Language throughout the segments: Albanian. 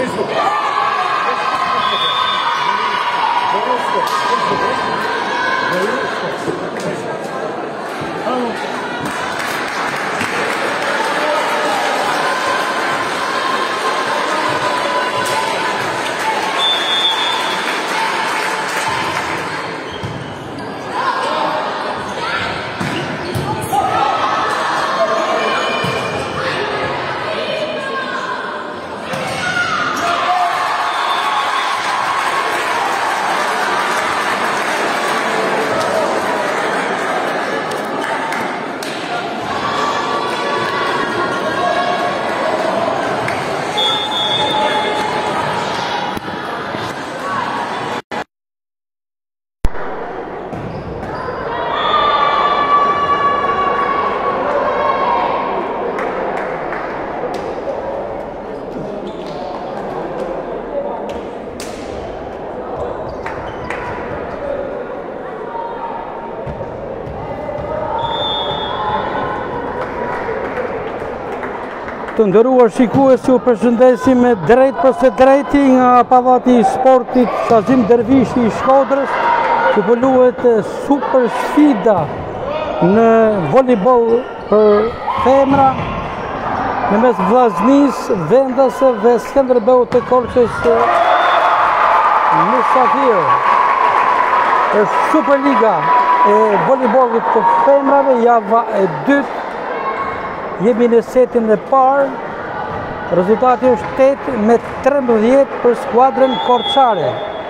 Të nderuar shikues, ju përshëndesim me drejt përse drejti nga pavati i sportit Shazim Dervishi i Shkodrës, që po luhet super sfida në volejboll për femra në mes Vllaznisë, Vendase dhe Skënderbeut të Korçës Mysafir. Është Superliga e volejbollit të femrave, java e dytë. Jemi në setin e parë, rezultati është 8-13 për skuadrën korçare.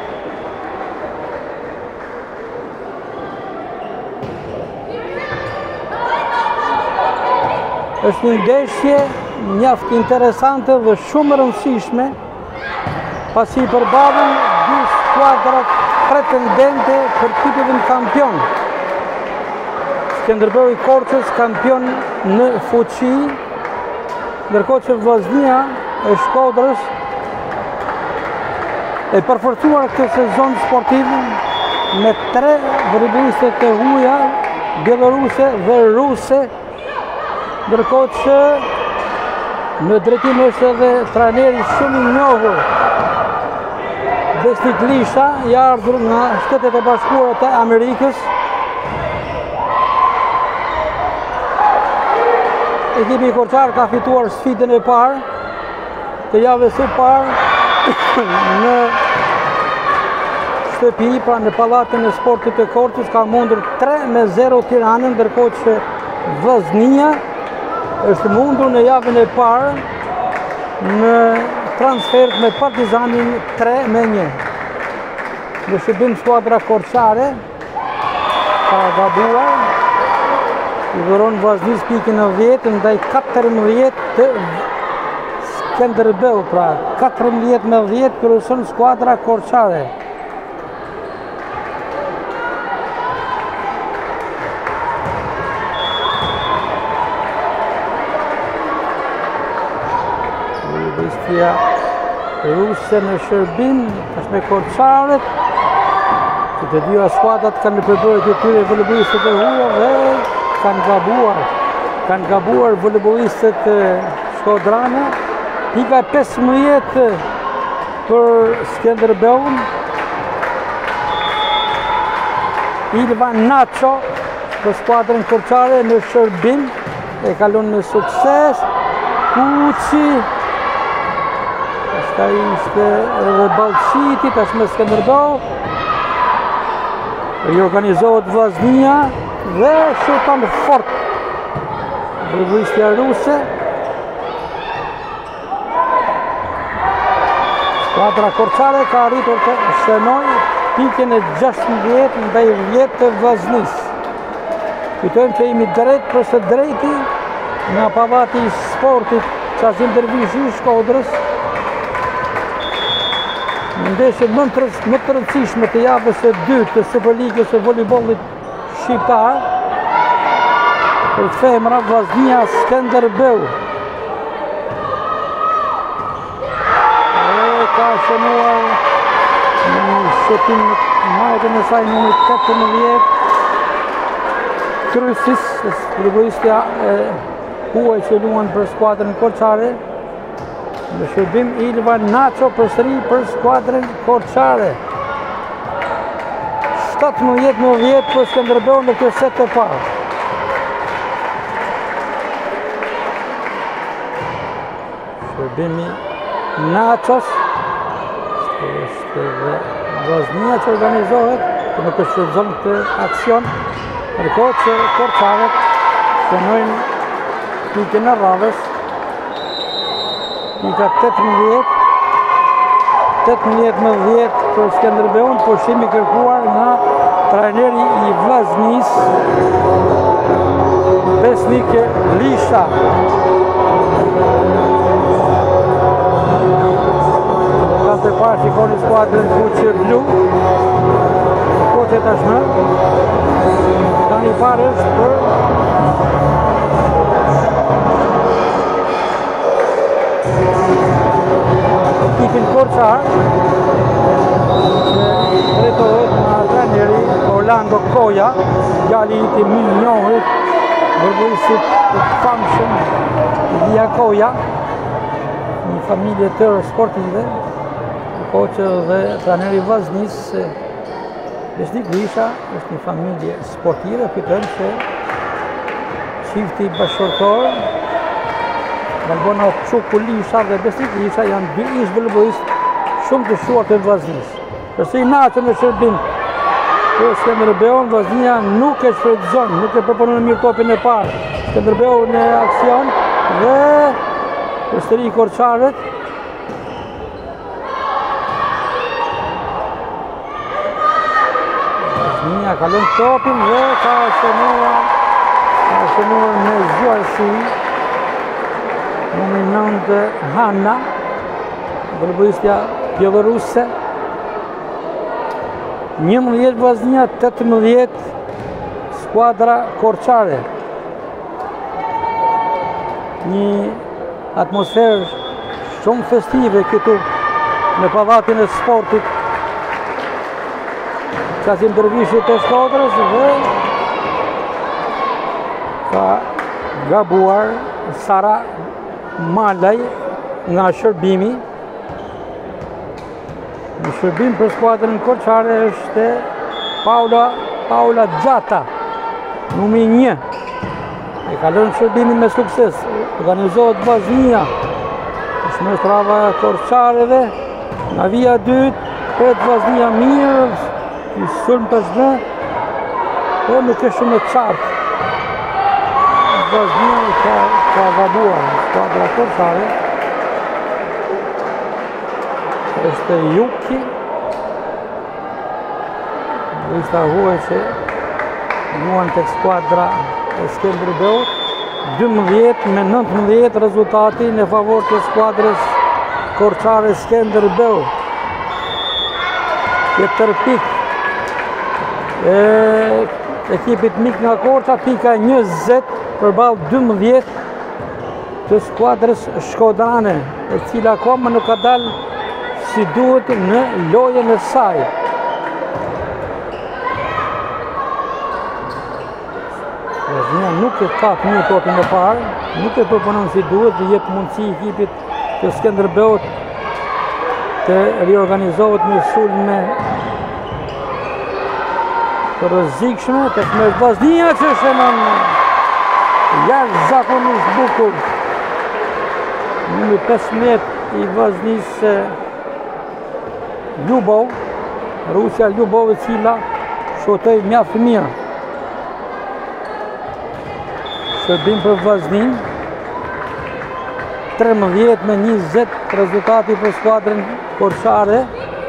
Është një ndeshje mjaft interesante dhe shumë rëndësishme, pasi përballen dy skuadra pretendente për titullin kampion. Skënderbeu i Korçës kampion në fuqi, ndërkohë që Vllaznia e Shkodrës e përforcuar këtë sezon sportiv me 3 volejboliste të huaja, bieloruse dhe ruse, ndërkohë që në drejtim është edhe trajneri shumë i njohur Besnik Lisha, i ardhur nga Shtetet e Bashkuara të Amerikës. Ekipi korçar ka fituar sfidën e parë të javës së parë në shtëpi, pra në pallatin e sportit të Korçës, ka mundur 3-0 Tiranën, ndërkohë që Vllaznia është mundur në javën e parë në transfert me Partizanin 3-1. Në shërbim skuadra korçare ka gabuar, i dhuron Vllaznisë pikën e 10 ndaj 14 të Skënderbeu, pra 14-10 kryeson skuadra korçare. Volejbolistia ruse në shërbim është me korçarët. Të dyja skuadrat kanë në përbërje të tyre volejbolistët e huaj dhe kanë gabuar volejbolistët shkodrane. Pika 15 për Skënderbeun. Ilvan Nacho për skuadrën korçare në shërbim, e kalon me sukses. Kuçi, pastaj ishte edhe Ballçiti, tashmë Skënderbeu. Riorganizohet Vllaznia dhe shuton fort volejbolistja ruse. Skuadra korçare ka arritur të shënojë pikën e 16 ndaj 10 të Vllaznisë. Kujtojmë që jemi drejt përse drejti nga pavati i sportit Shazim Dervishi i Shkodrës. Ndeshje më të rëndësishme të javës së dytë të Superligës së volejbollit shqiptar për femra, Vllaznia Skënderbeu. Ka shënuar në shëtim majtën e saj numër 18 Krysis, volejbolistja e huaj që luan për skuadrën korçare. Në shërbim Ilva Nacho përsëri për skuadrën Korçare. 17-10 për Skënderbeun në kjo set të parë. Shërbimi Nachos. Është dhe Vllaznia që organizohet, që nuk është zonë të aksion, ndërkohë që Korçaret shënojnë pikën e radhës. Pika 18-10 për Skënderbeun, pushimi kërkuar nga trajneri i Vllaznisë, Besnik Lisha. Të parë shikoni skuadrën fuqë blu. Kote tashmë. Tani parë është për ekipin Korçar, që drejtohet nga trajneri Orlando Koja, djali i tij më i njohur, futbollistit të famshëm Ilia Koja, një familje të tërë sportive. Po që dhe trajneri i Vllaznisë, Besnik Lisha, është një familje sportive, kujtojmë se çifti bashkëtorë, Valbona Çuku Lisha dhe Besnik Lisha janë dy ish futbollistë shumë të shuar të Vllaznisë. Përse i Nacho në shërbim për Skënderbeun, Vllaznia nuk e shfrytëzon, nuk e përpunon mirë topin e parë. Skënderbeun në aksion dhe përsëri Korçaret. Vllaznia kalon topin dhe ka shënuar me zgjuarësi numri 9 Hanna, futbollistja bielorusse. 11 Vllaznia, 18 skuadra Korçare. Një atmosferë shumë festive këtu në pallatin e sportit. Qasim Dervishit të Shkodrës dhe ka gabuar Sara Malaj nga shërbimi. Në shërbim për skuadrën Korçare është Paula Gjata, numri 1. E kalon shërbimin me sukses. Organizohet Vllaznia. Është më strava Korçareve. Nga vija 2, pret Vllaznia mirë. I sulm pas dhe, po nuk është shumë e qartë. Vllaznia ka gabuar skuadra Korçare. Është Juki. Ishta huaj që luan tek skuadra e Skënderbeut. 12-19 rezultati në favor të skuadrës Korçare Skënderbeut. Tjetër pikë ekipit mik nga Korça, pika 20 përballë 12 të skuadrës shkodrane, e cila akoma nuk ka dalë si duhet në lojën e saj. Vllaznia nuk e ka mirë topin e parë, nuk e përpunon si duhet dhe jep mundësi ekipit të Skënderbeut të riorganizohet me sulme të rrezikshme, tek me Vllaznia që shënon jashtëzakonisht bukur. Numri 15 i Vllaznisë Ljubov, Rusja Ljubov, e cila shotoi mjaft mirë. Shërbim për Vllaznin, 13-20 rezultati për skuadrën Korçare.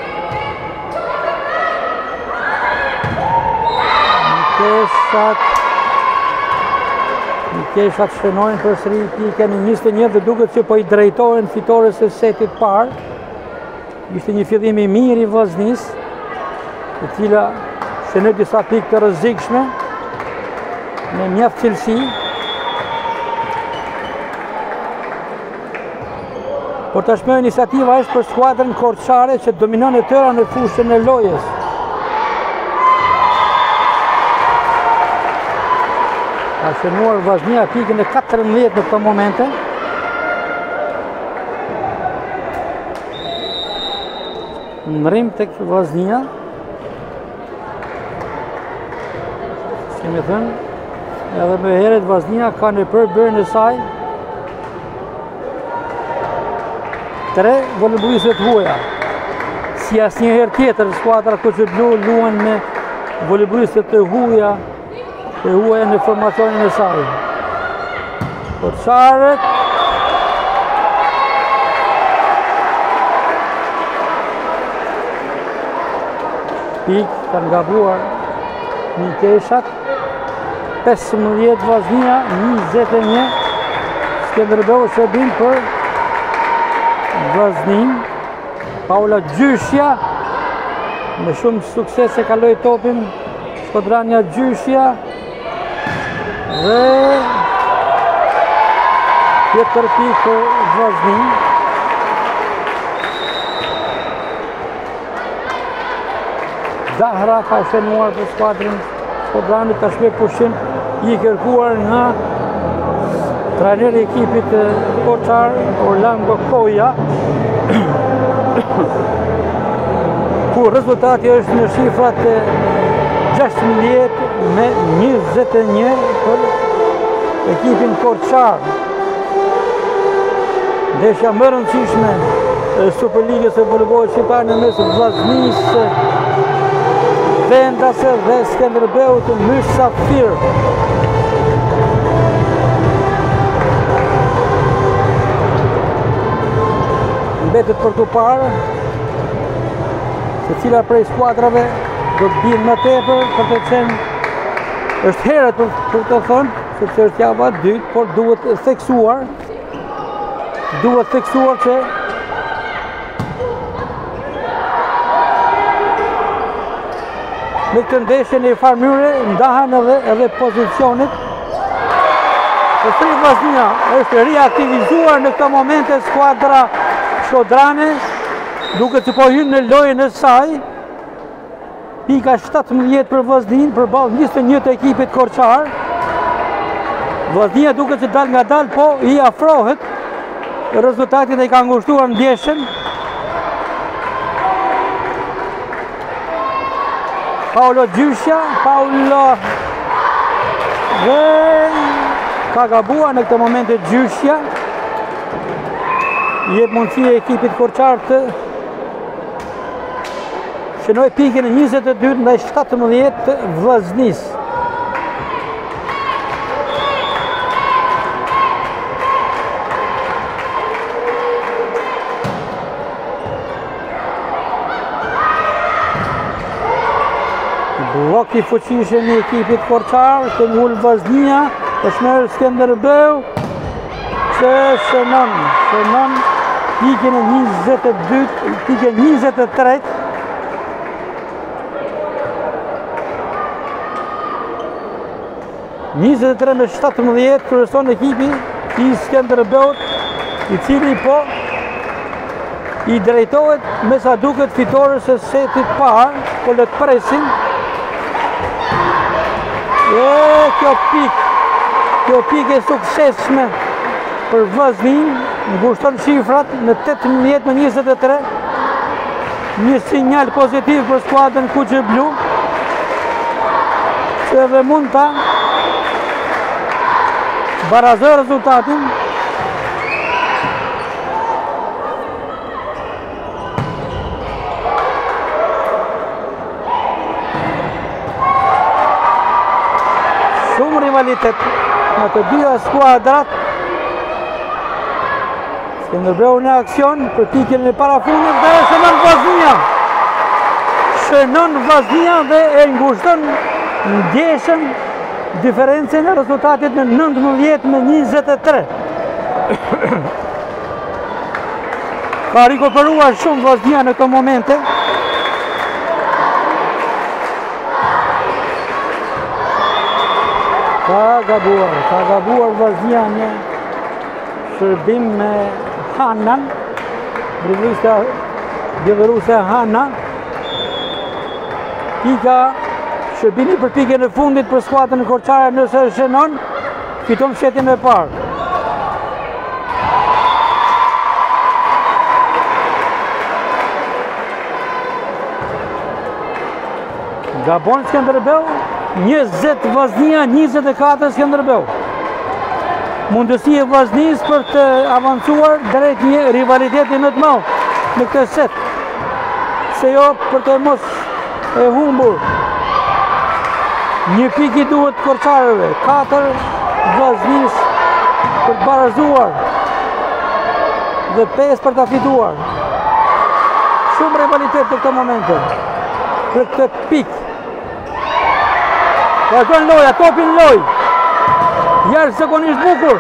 Keshat shënojnë përsëri pikën 21 dhe duket që po i drejtohen fitores së setit parë. Ishte një fillim i mirë i Vllaznisë, e cila shënoi disa pikë të rrezikshme me mjaft cilësi. Por tashmë iniciativa është për skuadrën Korçare që dominon e tëra në fushën e lojës. Ka shënuar Vllaznia pikën e 14 në këto momente. Ndrim tek Vllaznia. Si kemi thënë, edhe me heret Vllaznia ka në përbërjen e saj 3 voleybolistëve të huaja. Si asnjëherë tjetër skuadra Koçeblu luan me voleybolistët e huaja në formacionin e saj. Korçarët kanë gabuar Mikeshat. 15 Vllaznia, 21 Skënderbeu shërbim për Vllaznin. Paula Gjyshja me shumë sukses e kaloi topin Shkodrania Gjyshja dhe tjetër pikë për Vllaznin. Zahra ka shenuar për skuadrën Shkodranit, tashmë pushim i kërkuar nga trajneri i ekipit Koçar Orlando Koja, ku rezultati është në shifrat 16 me 21 për ekipin Koçar. Ndeshja më e rëndësishme e Superligës së voleybollit shqiptar në mes Vllaznisë Vendase dhe Skënderbeut Mysh Safir. Mbetet për të parë se cila prej skuadrave do të binë më tepër për të qenë. Është herët për të thënë, sepse është java e dytë, por duhet theksuar që në këtë ndeshje në farë mënyrë ndahen edhe pozicionit. Vllaznia është riaktivizuar në këtë momente skuadra Shkodrane, duke që po hynë në lojën e saj. Pika 17 për Vllaznin përballë 21 të ekipit Korçar. Vllaznia duke që dal nga dal, po i afrohet. Rezultatit e ka ngushtuar ndeshjen. Paolo Gjyshja, dhe ka gabuar në këtë momente Gjyshja. Jep mundësi e ekipit Korçar të shënoj pikën e 22 ndaj 17 të Vllaznisë. Blok i fuqishëm i ekipit Korçar, të ngul Vllaznia, është merr Skënderbeu që shënon pikën e 22, pikën 23. (23 me 17) kryeson ekipi i Skënderbeut, i cili po i drejtohet me sa duket fitores së setit parë, po le të presin. Kjo pikë e suksesshme për Vllaznin, ngushton shifrat në 18 me 23. Një sinjal pozitiv për skuadrën Koçeblu, që edhe mund ta barazoj rezultatin. Shumë rivalitet në të dyja skuadrat. Skënderbeu në aksion për pikën e parafundit dhe shënon Vllaznia dhe e ngushton ndeshjen, diferencën e rezultatit në 19 me 23. Ka rikuperuar shumë Vllaznia në këto momente. Ka gabuar Vllaznia në shërbim me Hanan, dribblista bjeloruse Hana. Pika shërbimi për pikën e fundit për skuadrën Korçare, nëse shënon, fiton fshetin e parë. Gabon Skënderbeu, 20 Vllaznia, 24 Skënderbeu. Mundësi e Vllaznisë për të avancuar drejt një rivaliteti më të madh në këtë set. Se jo për të mos e humbur. Një pikë i duhet Korçarëve, 4 Vllaznisë për të barazuar dhe 5 për të fituar. Shumë rivalitet në këtë momente, për këtë pikë. Vazhdon loja, topin loj, jashtëzakonisht bukur.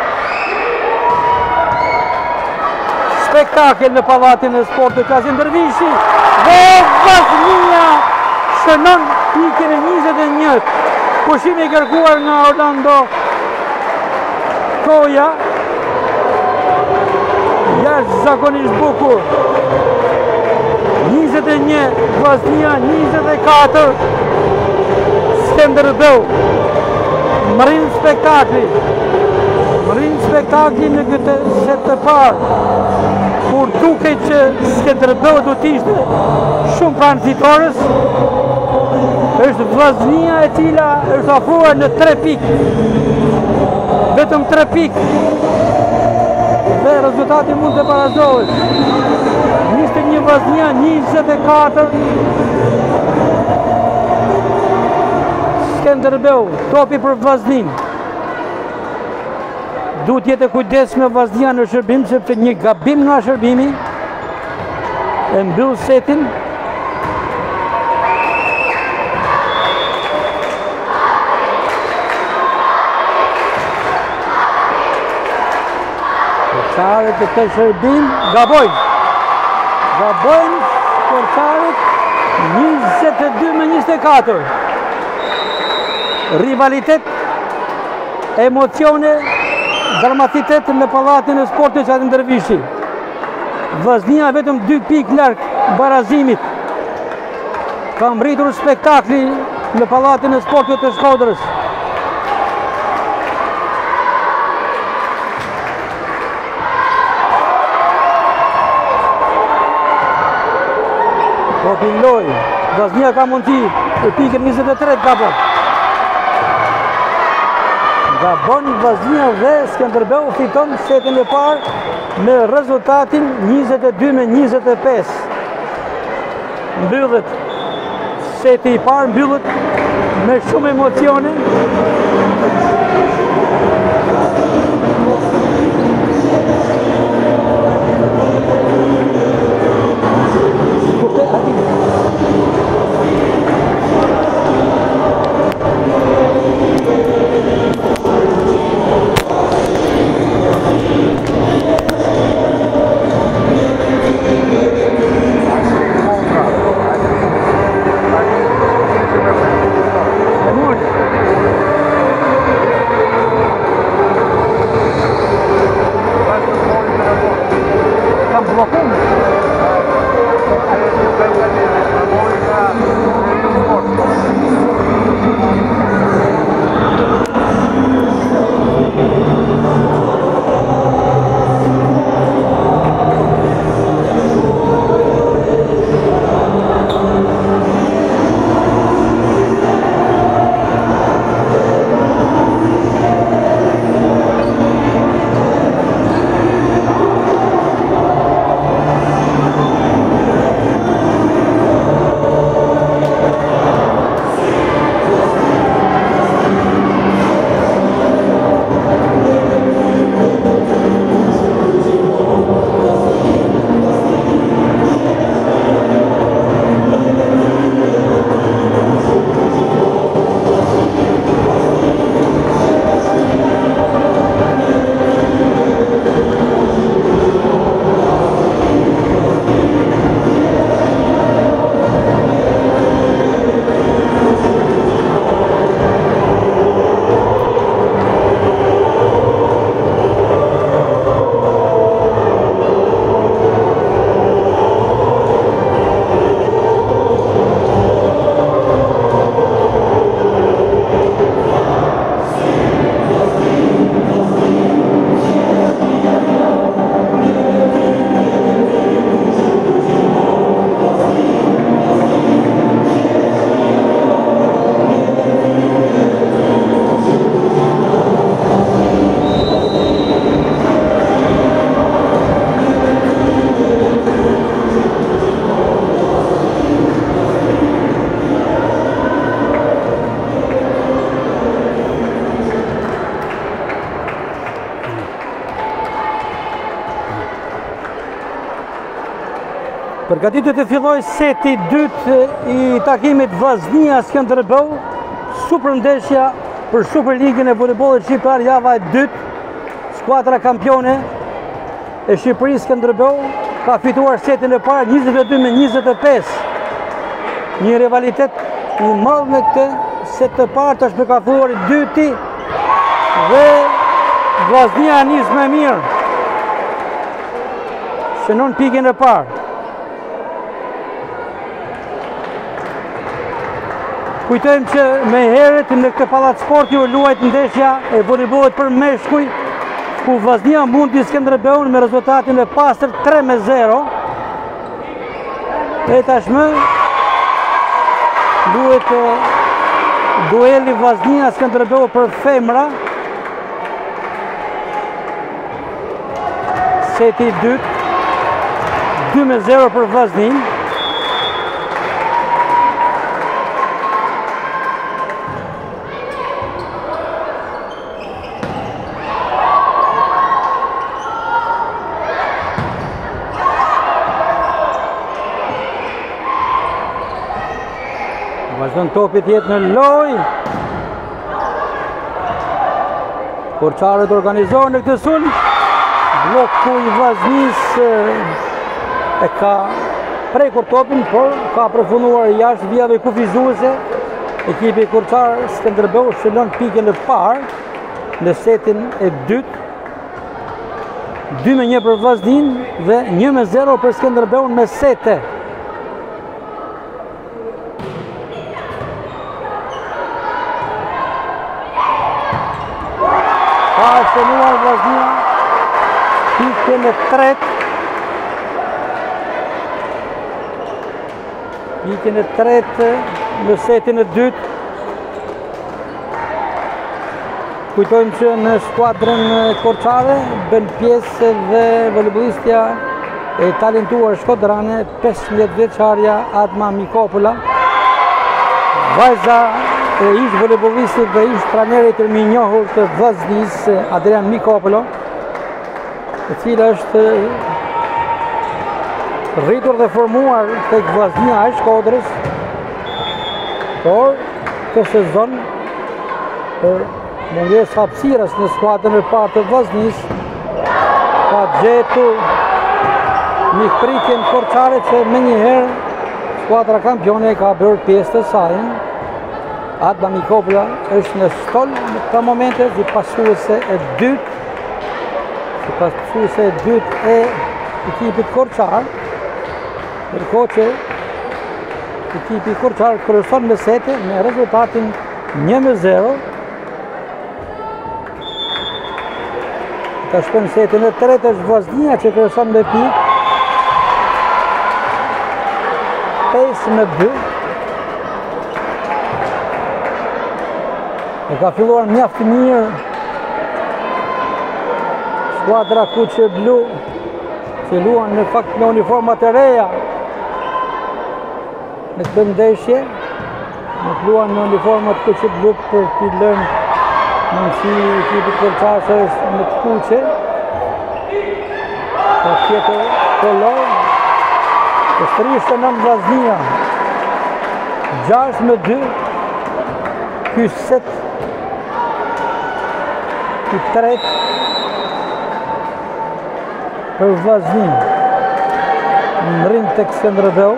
Spektakel në pallatin e sportit Kasim Dervishi dhe Vllaznia shënon pikën e 21. Pushimi i kërkuar nga Orlando Koja, jashtëzakonisht bukur. 21 Vllaznia, 24 Skënderbeu. Mërin spektakli në këtë set të parë, kur duket që Skënderbeu do të ishte shumë pranë fitores, është Vllaznia e cila është afruar në 3 pikë. Vetëm 3 pikë. Dhe rezultati mund të barazohet. 21 Vllaznia, 24 Skënderbeu, topi për Vllaznin. Duhet jetë kujdes me Vllaznia në shërbim, sepse një gabim nga shërbimi e mbyll setin. Korçarët të këtë shërbim gabojnë. Korçarët 22-24. Rivalitet, emocione, dramatitet në pallatin e sportit Kasim Dervishi. Vllaznia vetëm 2 pikë larg barazimit. Ka mbritur spektakli në pallatin e sportit të Shkodrës. Topin loj, Vllaznia ka mundësi e pikën 23 Gabon. Gabon, Vllaznia dhe Skënderbeu fiton setin e parë me rezultatin 22-25. Mbyllet seti i parë, mbyllet me shumë emocione. Përgatitet të filloj seti dytë i takimit Vllaznia Skënderbeu, super ndeshja për Superligën e voleybollit shqiptar java e dytë. Skuadra kampione e Shqipërisë Skënderbeu ka fituar setin e parë 22-25. Një rivalitet i madh në këtë set të parë, tash me ka filluar i dyti dhe Vllaznia nis më mirë. Shënon pikën e parë. Kujtojmë që me herët në këtë pallat sporti u luajt ndeshja e voleybollit për meshkuj, ku Vllaznia mundi Skënderbeun me rezultatin e pastër 3-0. E tashmë luhet dueli Vllaznia Skënderbeu për femra. Seti i dytë 2-0 për Vllaznin. Vazhdon topi tjetë në loj. Korçarët organizohen në këtë sulm. Bloku i Vllaznis e ka prekur topin, por ka përfunduar jashtë vijave kufizuese. Ekipi Korçar Skënderbeu shënon pikën e parë në setin e dytë. 2-1 për Vllaznin dhe 1-0 për Skënderbeun me sete. Ka shënuar Vllaznia pikën e tretë. Pikën e tretë në setin e dytë. Kujtojmë që në skuadrën korçare bën pjesë dhe voleybolistja e talentuar shkodrane 15 vjeçarja Adma Mikopula. Vajza e ish voleybollistit dhe ish trajnerit të mirënjohur të Vllaznis Adrian Mikopolo, e cila është rritur dhe formuar tek Vllaznia e Shkodrës, por këtë sezon për mungesë hapësirës në skuadrën e parë të Vllaznis ka gjetur mikpritjen korçare që menjëherë skuadra kampione ka bërë pjesë të saj. Adma Mikopula është në stol në këta momente si pasuese e dytë e ekipit korçar, ndërkohë që ekipi korçar kryeson me sete me rezultatin 1-0. Ka shkon setin e tretë është Vllaznia që kryeson me pikë 5-2. E ka filluar mjaft mirë skuadra kuqe blu, që luan në fakt me uniformat e reja në këtë ndeshje. Nuk luan në uniformat kuqe blu për t'i lënë mundësi ekipit korçar që është në të kuqe. Ka tjetër kolor. Të strishtë në Vllaznia 6-2. Ky set i tretë për Vllaznin në ring tek Skënderbeu.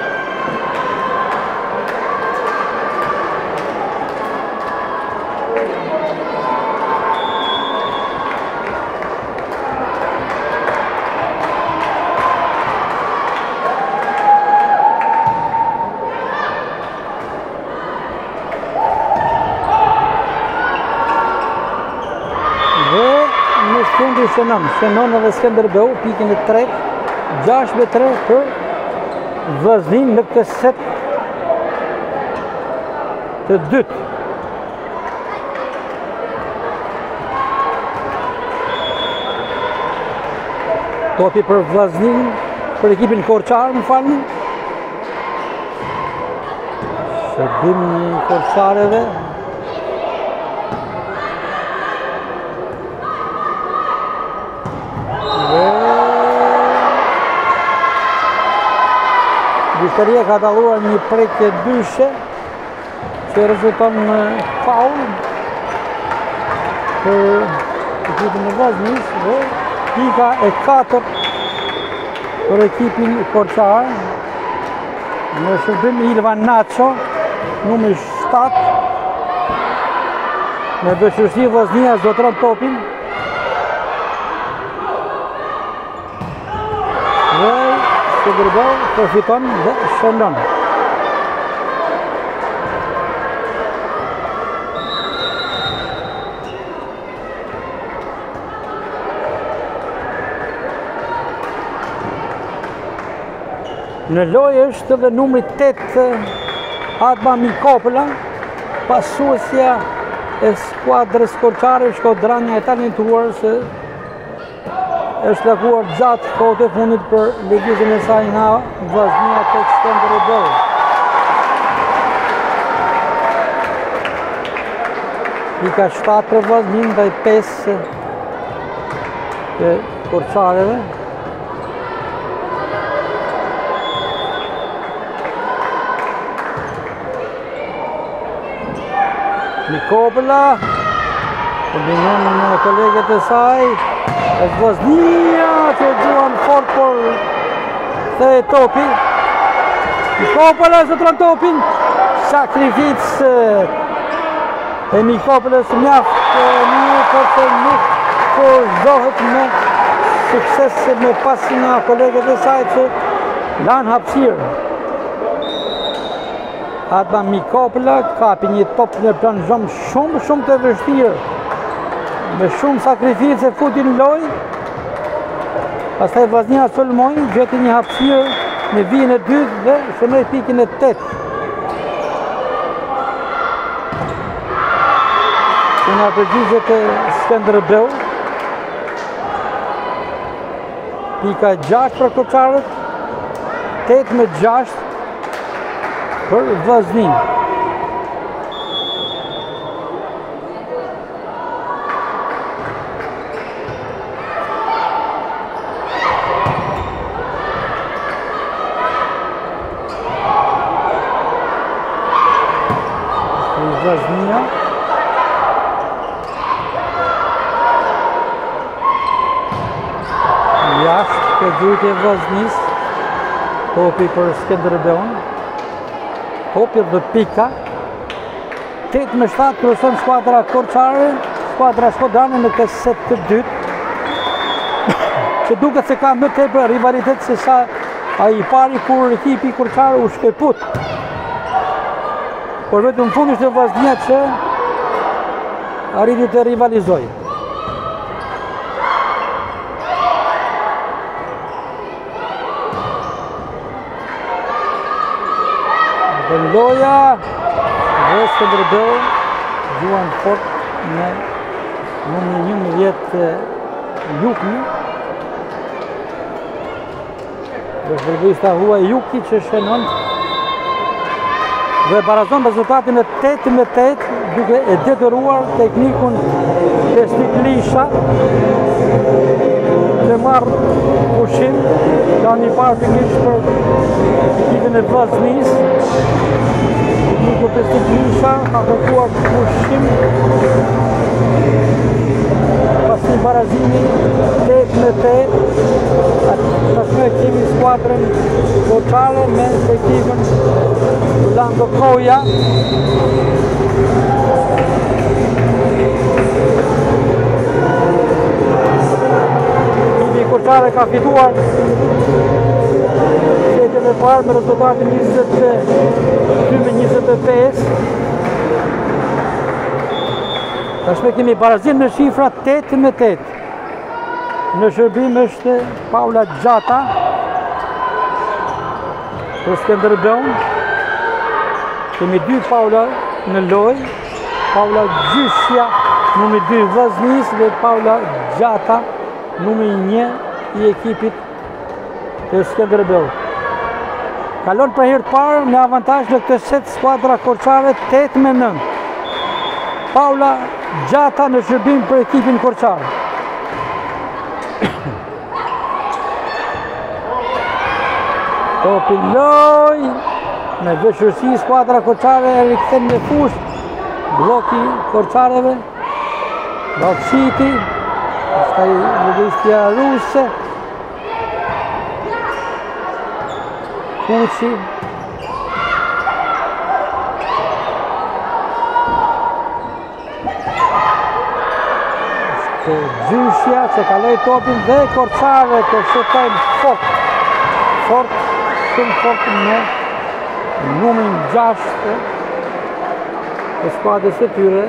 Shënon edhe Skënderbeu pikën e tretë, 6-3 për Vllaznin në këtë set të dytë. Topi për Vllaznin, për ekipin korçar, më falni. Shërbim i korçareve. Shkëria ka dalluar një prekje dyshe që rezulton në faul për ekipin e Vllaznisë dhe pika e 4 për ekipin Korçar. Në shërbim Ilvan Nacho, numri 7. Me veçërsi Vllaznia zotron topin. Dhe Skënderbeu përfiton dhe shëndon. Në lojë është dhe numri 8 Adma Mikopëla, pasuesja e skuadrës Korçare Shkodrania e talentuar se është lakuar gjatë kohët e fundit për lëvizjen e saj nga Vllaznia tek Skënderbeu. Pika 7 për Vllaznin ndaj 5 të Korçareve. Mikopëla kombinon me kolegët e saj. Është Vllaznia që duan fort por kthej topi. Mikopëla zotron topin. Sakrificë e Mikopëlës mjaft mirë por që nuk kurzohet me sukses me pasin nga kolegët e saj që lanë hapësirë. Adma Mikopëla kapi një top në plan shumë të vështirë. Me shumë sakrificë futi në lojë. Pastaj Vllaznia sulmoi, gjeti një hapësirë në vijën e dytë dhe shënoi pikën e 8. Nga përgjigjet e Skënderbeu. Pika 6 për Korçarët, 8-6 për Vllaznin. Vllaznia jashtë për gjujtje Vllaznisë, topi për Skënderbeun, topi dhe pika. 8-7 kryeson skuadra Korçare, skuadra Shkodrania në këtë set të dytë, që duket se ka më tepër rivalitet se sa ai i pari kur ekipi Korçare u shkëput. Por vetëm fundi ishte Vllaznia që arriti të rivalizojë. Dhe loja dhe Skënderbeu gjuan fort me numrin 11 Juki. Dhe futbollista huaj Juki që shënon dhe barazon rezultatin e 8-8 duke e detyruar teknikun Besnik Lisha të marrë pushim. Ka një parë pikërisht për ekipin e Vllaznisë. Tekniku Besnik Lisha ka kërkuar pushim pas një barazimi 8-8. Tashmë kemi skuadrën Korçare me ekipin Orlando Koja. Ekipi Korçare ka fituar setën e parë me rezultatin 22-25. Tashmë kemi barazim me shifra 8-8. Në shërbim është Paula Gjata për Skënderbeun. Kemi 2 Paula në lojë, Paula Gjyshja, numri 2 Vllaznisë dhe Paula Gjata, numri 1 i ekipit të Skënderbeut. Kalon për herë të parë me avantazh në këtë set skuadra Korçare 8-9. Paula Gjata në shërbim për ekipin Korçar. Topi loj, me vëshërsi skuadra Korçare e rikthen në fush, bloki Korçareve, Ballçiti, pastaj futbollistja ruse, Kuçi, Gjyshja që kaloi topin dhe Korçare të shutojnë fort, shumë fort në numrin 6 të skuadrës së tyre.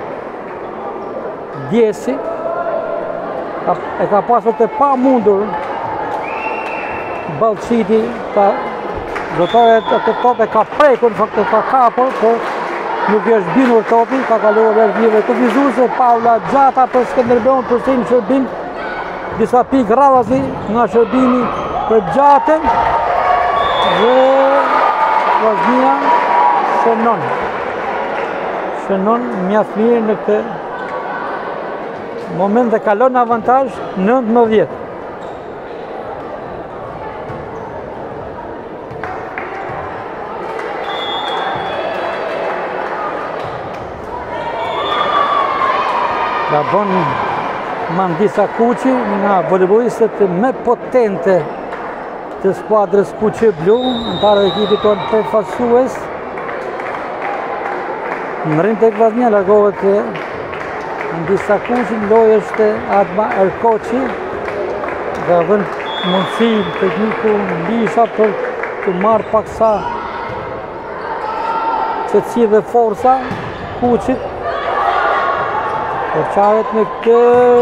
Djesi e ka pasur të pamundur Ballçiti ta dotore të top e ka prekur, në fakt e ka kapur, por nuk është binur topi, ka kaluar vërtetëve të vizuese. Paula Gjata për Skënderbeun për sin shërbim, disa pikë rradhazi nga shërbimi për Gjatën dhe Vllaznia shënon mjaft mirë në këtë moment dhe kalon në avantazh 19. Ka bon Mandisa Kuçi, nga volejbolistët më potente të skuadrës Kuçi Blu, antarë e ekipit tonë përfaqësues. Në ring tek Vllaznia largohet Mandisa Kuçi, lojë është Adma Erkoçi, ka vënë mundësi tekniku Lisha për të marrë paksa qetësi dhe forca Kuçit. Korçaret me këtë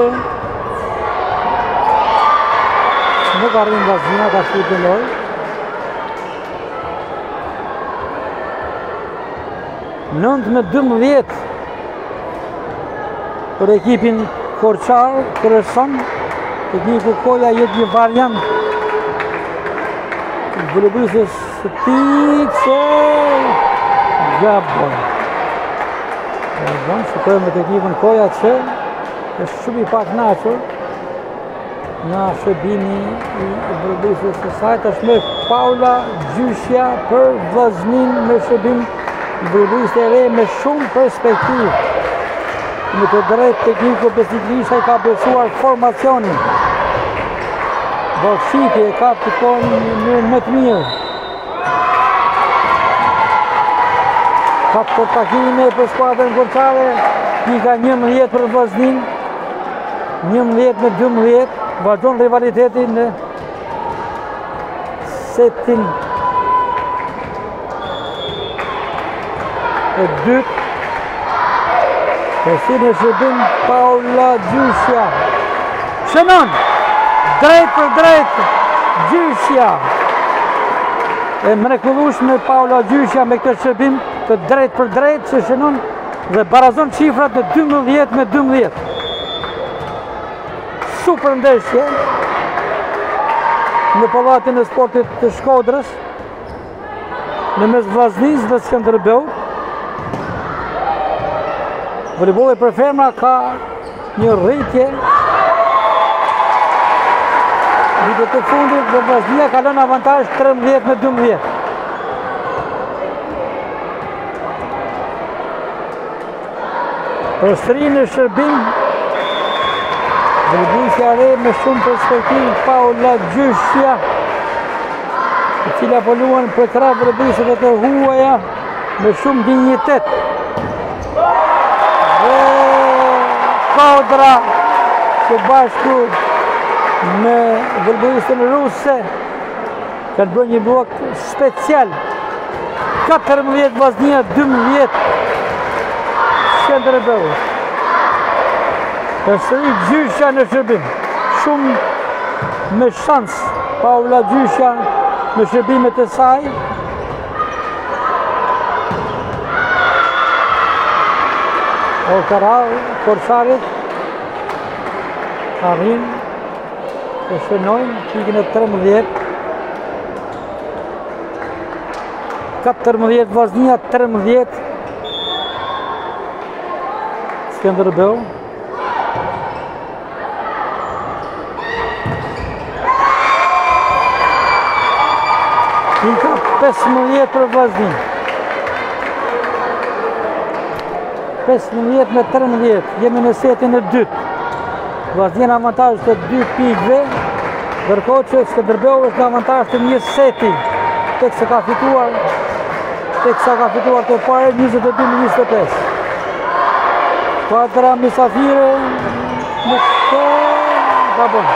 nuk arrin Vllaznia ka futur në lojë. 9-12 për ekipin Korçar, kërëson tekniku Koja jetë një variant volejbolistës së tij që gabon. Shikojmë me teknikën Koja që është shumë i pakënaqur nga shërbimi i volejbolistëve së saj. Tashmë Paula Gjyshja për Vllaznin me shërbim volejboliste e re me shumë perspektivë. Në të drejtë tekniku Besiklisha i ka besuar formacionin. Ballçiti e ka pikon në mënyrë më të mirë. Ka për takime për skuadrën Korçare, pika 11 për Vllaznin, 11-12, vazhdon rivaliteti në setin e dytë. Përsi në shërbim Paula Gjyshja. Shënon, drejt për drejt, Gjyshja. E mrekullueshme Paula Gjyshja me këtë shërbim të drejt për drejt që shënon dhe barazon qifrat në 12-12. Super ndeshje në pallatin e sportit të Shkodrës, në mes Vllaznisë dhe Skënderbeut. Volejbolli për femra ka një rritje. Vitet të fundit dhe Vllaznia kalon avantazh 13-12. Përsëri në shërbim volejbolistja e re me shumë perspektivë Paula Gjyshja, e cila po luan për krah volejbolistëve të huaja me shumë dinjitet. Dhe Kodra së bashku me volejbolistën ruse kanë bërë një blok special. 14 Vllaznia, 12 Skënderbeu. Përsëri Gjyshja në shërbim. Shumë me shans Paula Gjyshja në shërbimet e saj. Orkarar, Korçarit arrin të shënojnë pikën e 13. 14 Vllaznia, 13 Skënderbeu. 15 për Vllaznin. 15 me 13, jemi në setin e dytë. Vllaznia në avantazh të 2 pikëve, ndërkohë që Skënderbeu është në avantazh të 1 seti, teksa ka fituar të pare 22-25. Skuadra mysafire në Gabon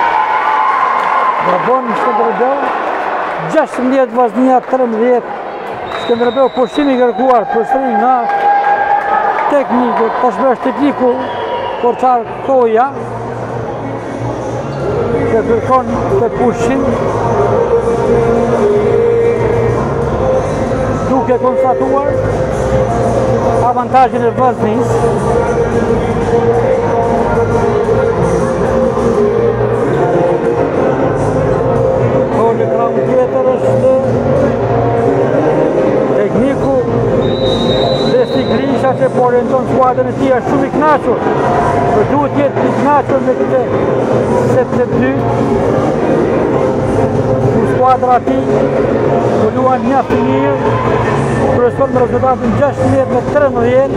Skënderbeu 16 Vllaznia 13. Skënderbeu pushimi i kërkuar përsëri nga teknikë, tashmë është tekniku Korçar Koja që kërkon të pushin duke konstatuar avantazhin e Vllaznisë. Në krahun tjetër është tekniku Lesti Grisha që po orienton skuadrën e tij, është shumë i kënaqur. Duhet jetë i kënaqur me këtë sepse skuadra e tij luan mjaft mirë, kryeson me rezultatin 16 me 13.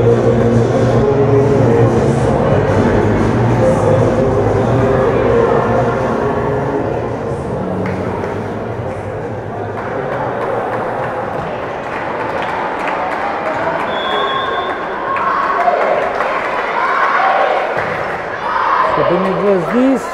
Shërbimi Vllaznisë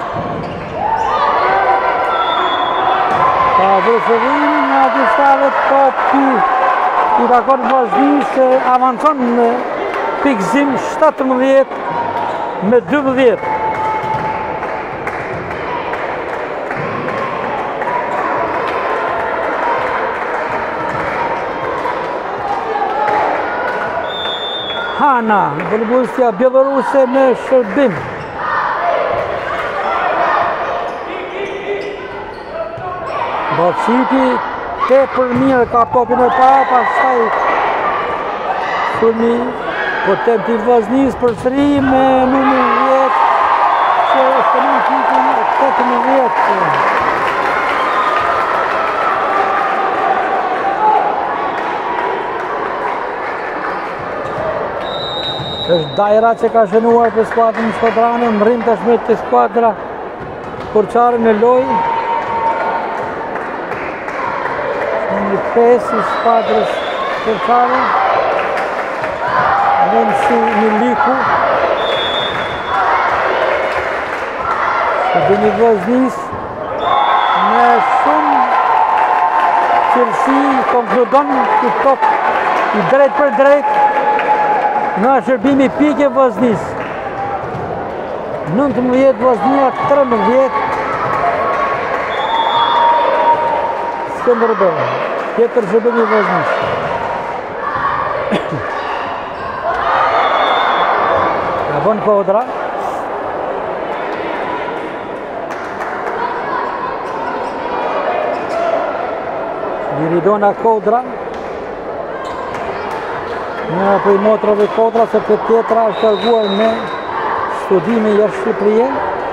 ka vëshërin nga distavet topi i takon Vllaznisë që avancon në pikëzim 17 me 12. Hana, voleybolistja bieloruse me shërbim. Bashiti tepër mirë ka topin e parë, pastaj sulmi potent i Vllaznisë përsëri me numrin 10 që është në pikën e 18. Është Dajra që ka shënuar për skuadrën shkodrane, mrim tashmë te skuadra Korçare në lojë. Në 5 i skuadrës Korçare, Nensi Miliku, shërbimi Vllaznisë me shumë qërësi konkludon të top i drejt për drejt nga shërbimi pike Vllaznisë. 19 Vllaznia 13 Skënderbeu. Tjetër shërbimi Vllaznisë. Gabon Kodra. Viridona Kodra. Një prej motrave Kodra, sepse tjetra është larguar me studime jashtë Shqipërie.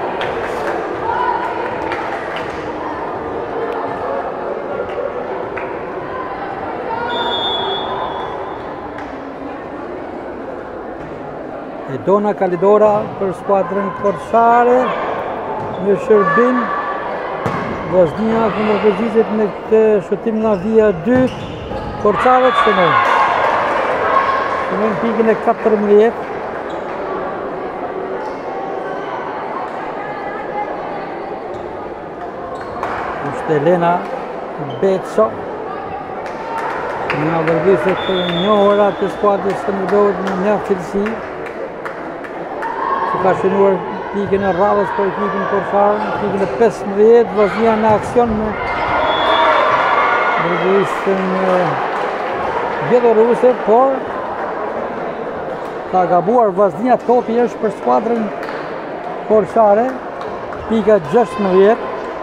Dona Kalidora për skuadrën Korçare në shërbim. Vllaznia kundërpërgjigjet me këtë shëtim nga vija 2. Korçare shënojnë pikën e 14. Është Elena Beco, një vërgjese të njohura të skuadrës Skënderbeut në mjaft cilësi, që ka shënuar pikën e radhës për ekipin Korçare, pikën e 15, Vllaznia në aksion me vërgjestën bieloruse, por ka gabuar Vllaznia, topi është për skuadrën Korçare, pika 16.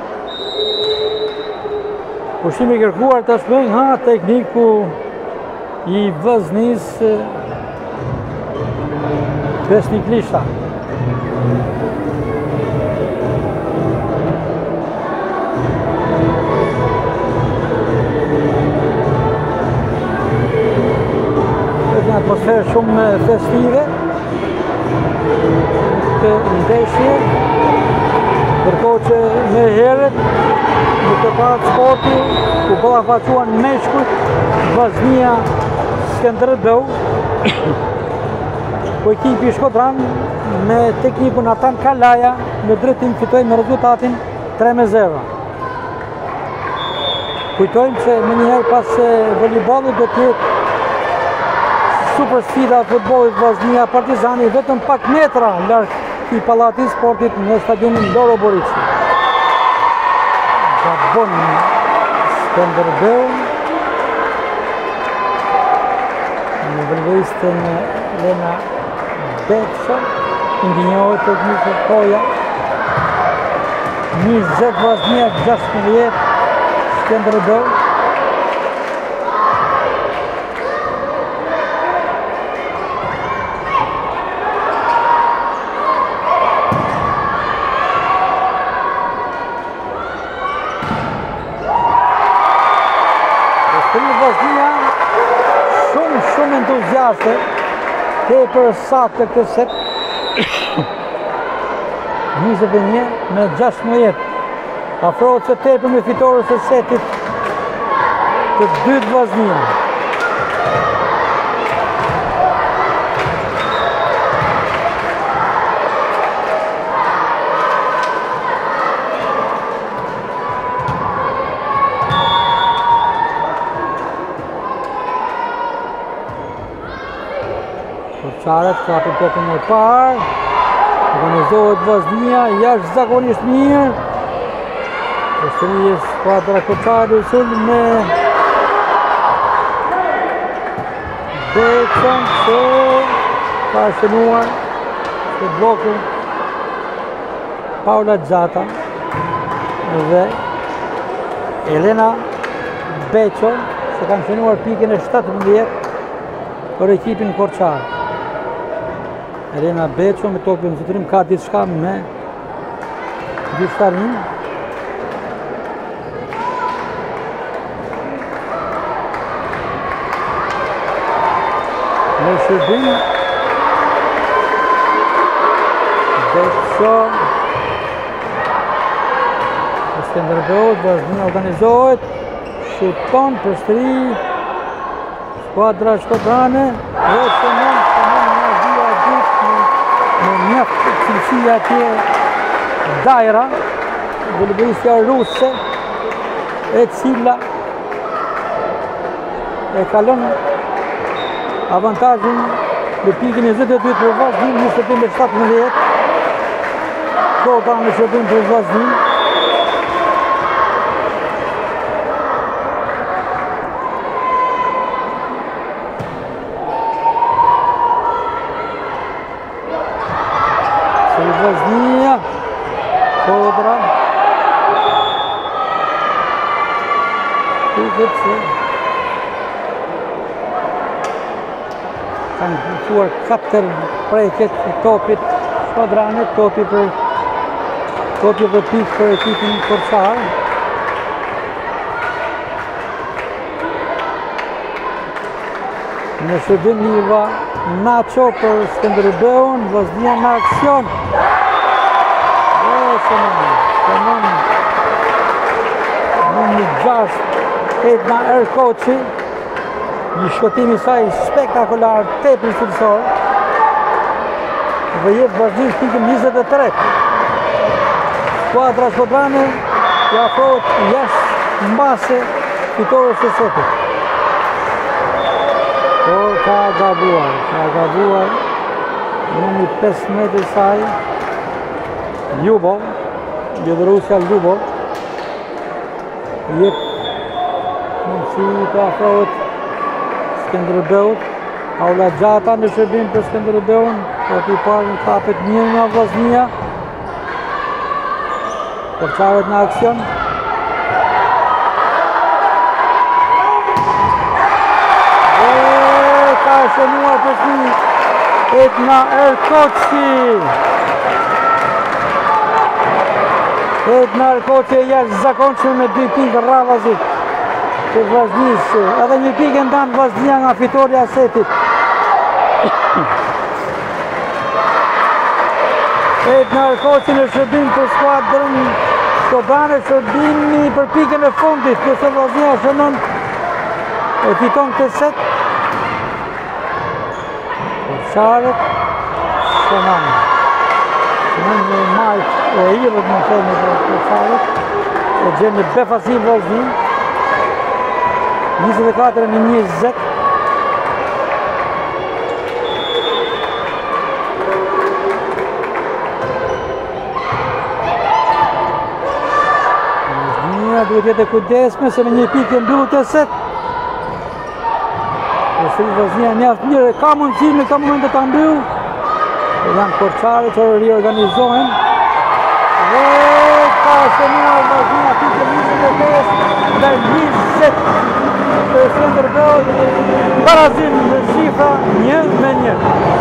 Pushimi kërkuar tashmë nga tekniku i Vllaznisë Besnik Lisha. një atmosferë shumë festive të ndeshje, ndërkohë që me herët në të parë sporti ku ballafaquan meshkujt Vllaznia Skënderbeu, ku ekipi Shkodran me ekipin Atan Kalaja në drejtim fitoi me rezultatin 3-0. Kujtojmë që më njëherë pas voleybollit do të jetë super sfida e futbollit Vllaznia Partizani vetëm pak metra larg i pallatit sportit në stadionin Loro Borici. Gabon Skënderbeu në vëllëvistën Lena Beço, ndinjohet teknikë Koja. 20 Vllaznia 16 Skënderbeu. Vllaznia shumë entuziaste, tepër saktë këtë set. 21-16. Afrohet se tepër me fitores e setit të dytë Vllaznia. Korçarët ka për topin e parë, organizohet Vllaznia jashtëzakonisht mirë. Përsëri skuadra Korçarët me Beçon që ka shënuar të blokun Paula Gjata dhe Elena Beçon që kanë shënuar pikën e 17 për ekipin Korçarë. Elena Beço me topin në zotërim ka diçka me gjyqtarin. Me shërbim Beço Skënderbeu, Vllaznia organizohet, shuton përsëri skuadra shkodrane, në mjaft cilësia atje Dajra, voleybolistja ruse, e cila e kalon avantazhin në pikën e 22 për Vllaznin, 27-17. Kota në shërbim për Vllaznin. Vllaznia, Kodra, kanë fuar 4 preket të topit Shkodrane, topi dhe pikë për ekipin Korçar. Në shërbim Niva Nacho për Skënderbeun, Vllaznia në aksion. Numri 6 Edna Erkoçi, një shkotim i saj spektakular, tepër shqetësor, dhe jep Vllaznisë pikën 23. Skuadra Shkodrane i afrohet jashtë mbase fitores së setit. Por ka gabuar numri 15 i saj, Ljubov, Bjelorusja Ljubov, jep mundësi të afrohet Skënderbeut, Paula Gjata në shërbim për Skënderbeun, topi i parë në kapet mirë nga Vllaznia. Korçarët në aksion. Ka shënuar përsëri Edna Erkoçi. Edna Erkoçi jashtëzakonshme me 2 pikë rravazi të Vllaznisë. Edhe një pikë ndan Vllaznia nga fitoria e setit. Ednar Koqin e shërbim për skuadrën shkodrane, shërbimi për pikën e fundit, kurse Vllaznia shënon e fiton këtë set. Korçarët shënon në majt e irët më themi për Korçarët, e gjenë në befasi Vllaznia, 24-20. Duhet jetë e kujdesme se me një pikë mbyllet e set. Vllaznia mjaft mirë, ka mundësi në këtë moment ta mbyll. Janë Korçarët që riorganizohen. Dhe ka shënuar Vllaznia pikën 25 ndaj 20. Skënderbeu barazim në shifra 1-1.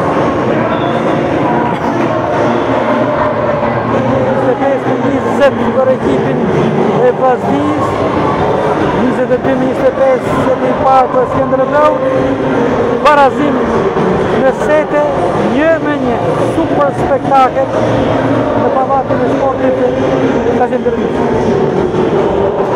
25-20 për ekipin e Vllaznisë, 22-25 seti I parë për Skënderbeu, barazim në sete 1-1, super spektakel në pallatin e sportit të Skënderbeu.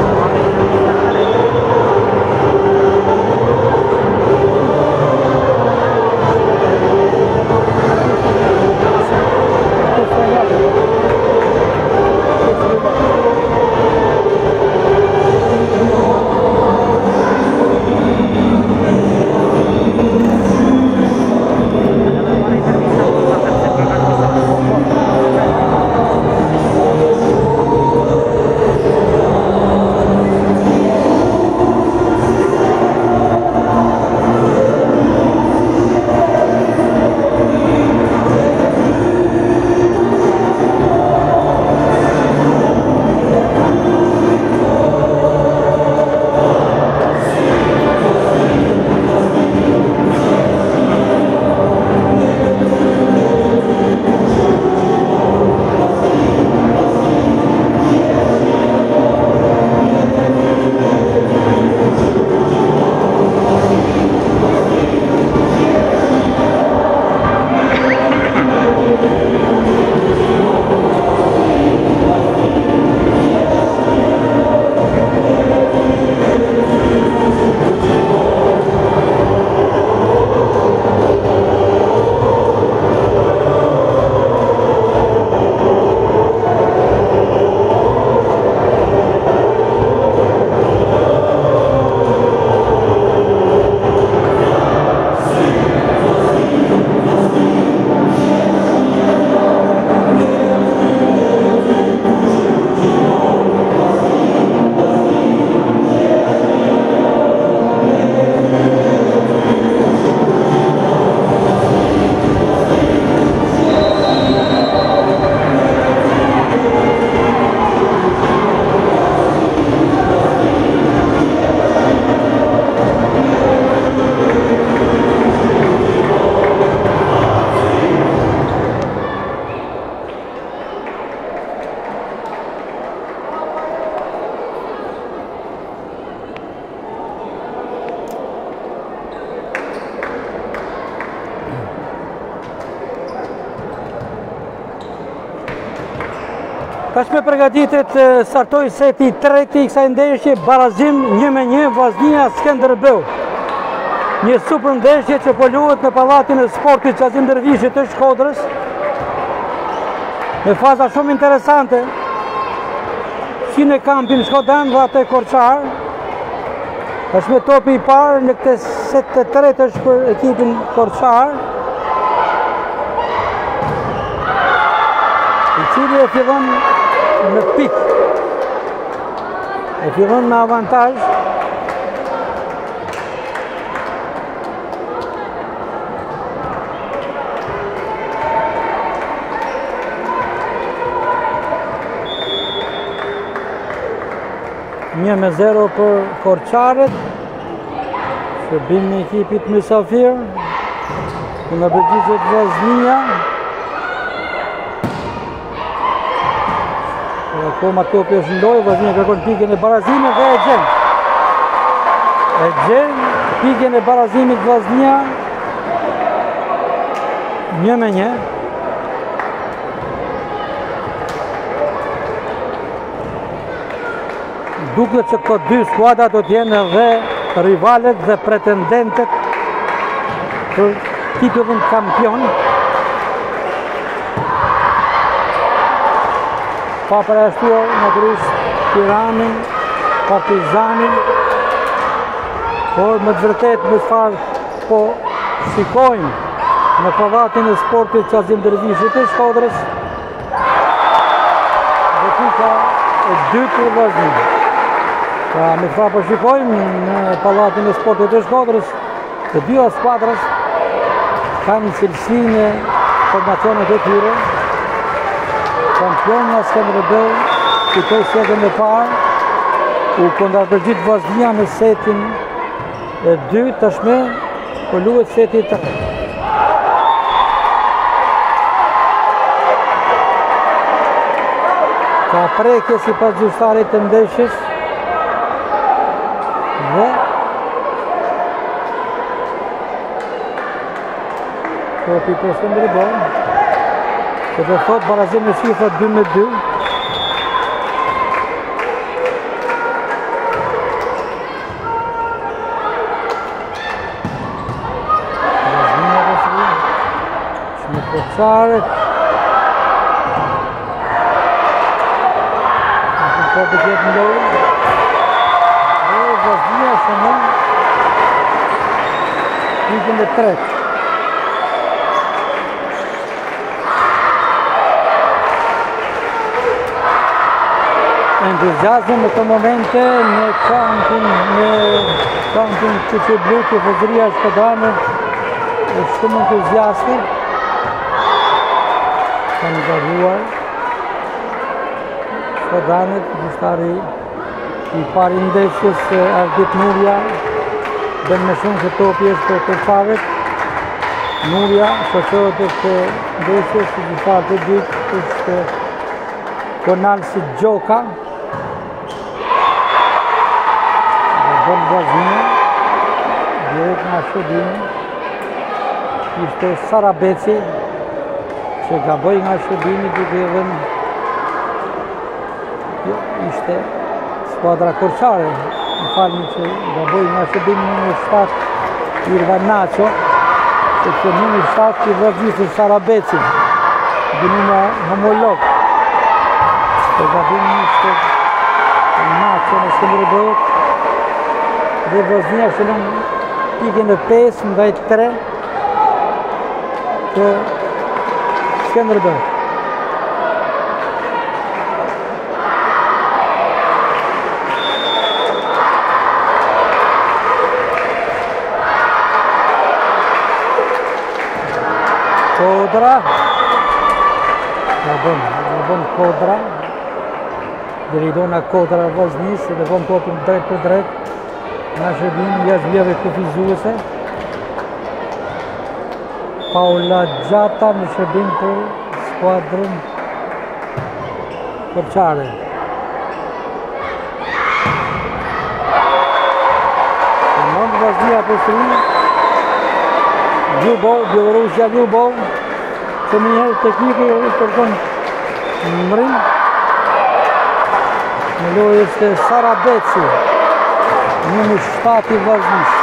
Tashmë përgatitet startoj seti I tretë I kësaj ndeshje, barazim 1-1 Vllaznia Skënderbeu. Një super ndeshje që po luhet në pallatin e sportit Qazim Dervishit të Shkodrës, me faza shumë interesante, si në kampin shkodran dhe atë Korçar. Tashmë topi I parë në këtë set të tretë është për ekipin Korçar, I cili e fillon në pik, e fillon me avantazh. Një me 0 për Korçarët, shërbim në ekipit mysafir, në përgjigjet Vllaznia. Akoma topi është në lojë, Vllaznia kërkon pikën e barazimit dhe e gjen. E gjen pikën e barazimit Vllaznia. 1-1. Duke që këto dy skuadra do t'jenë dhe rivalet dhe pretendentet për titullin kampion. Pa përjashtuar natyrisht Tiranin, Partizanin, por më të vërtet në çfarë po shikojmë në palatin e sportit Qazim Dervishit të Shkodrës, dakika e 2 për vazhdim. Pra me çfarë po shikojmë në palatin e sportit të Shkodrës, të dyja skuadrat kanë cilësinë e formacionit e tyre. Kampionja Skënderbeu fitoi setin e parë, u kundërpërgjigj Vllaznia në setin e dytë, tashmë po luhet seti i tretë. Ka prekje sipas gjyqtarit të ndeshjes dhe topi për Skënderbeu, që do thot barazim në shifra 2-2. Shme Koçaret. Në topi tjetë në lojë. Dhe Vllaznia shënon pikën e tretë. Entuziazm në këto momente në kampin Kuqeblu të Vëzëria Shkodranë është shumë entuziasti. Kanë garuar Shkodranët, gjyqtari i pari ndeshjes Ardit Nuria bën më shumë se topi është për Koçaret. Nuria shoqërohet të ndeshjes, gjyqtari të dytë është Konalsi Gjoka. Bon Vllaznia, direkt nga shërbimi, ishte Sarabeci, që gaboj nga shërbimi duke dhënë, ishte skuadra Korçare, më falni që gaboj nga shërbimi numër 7 Irvan Nacho, sepse numër 7 i vëzhgjisë Sarabeci, dini nga homolog, që gabimi ishte Nacho në Skënderbeu. Dhe Vllaznia shënon pikën e 5 ndaj 3 të Skënderbeu. Kodra. Gabon Kodra. Drejtona Kodra Vllaznisë dhe von topin drejt për drejt. Nga shërbim jashtë vjedhje kufizuese. Paula Gjata në shërbim për skuadrën Korçare. Në Vllaznia përsëri Ljubov, Bielorusia Ljubov, që njëherë teknike i kërkon mrim. Në lojë është Sarabeci, numër 7 i Vllaznisë.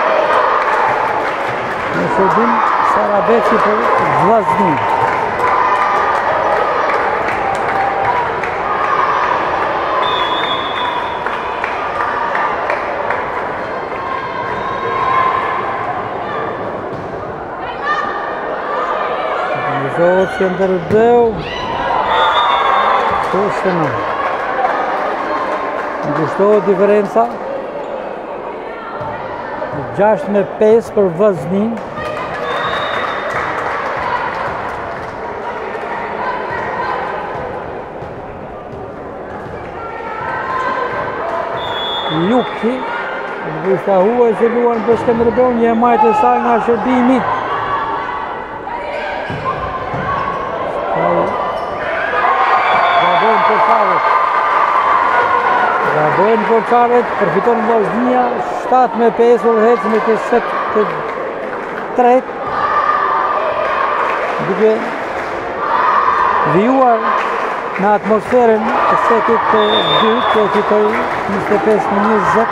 Në shërbim Sarabeci për Vllaznia. Organizohet Skënderbeu. Po shënon. Ngushtohet diferenca. 6-5 për Vllaznin. Luki, Vista huaj që luan për Skënderbeu, një majtë e saj nga shërbimi. Gabojnë Korçaret, përfiton Vllaznia, 7-5, urhec me të set të tret. duke vijuar në atmosferën e setit të dytë, që fitoi 25-20.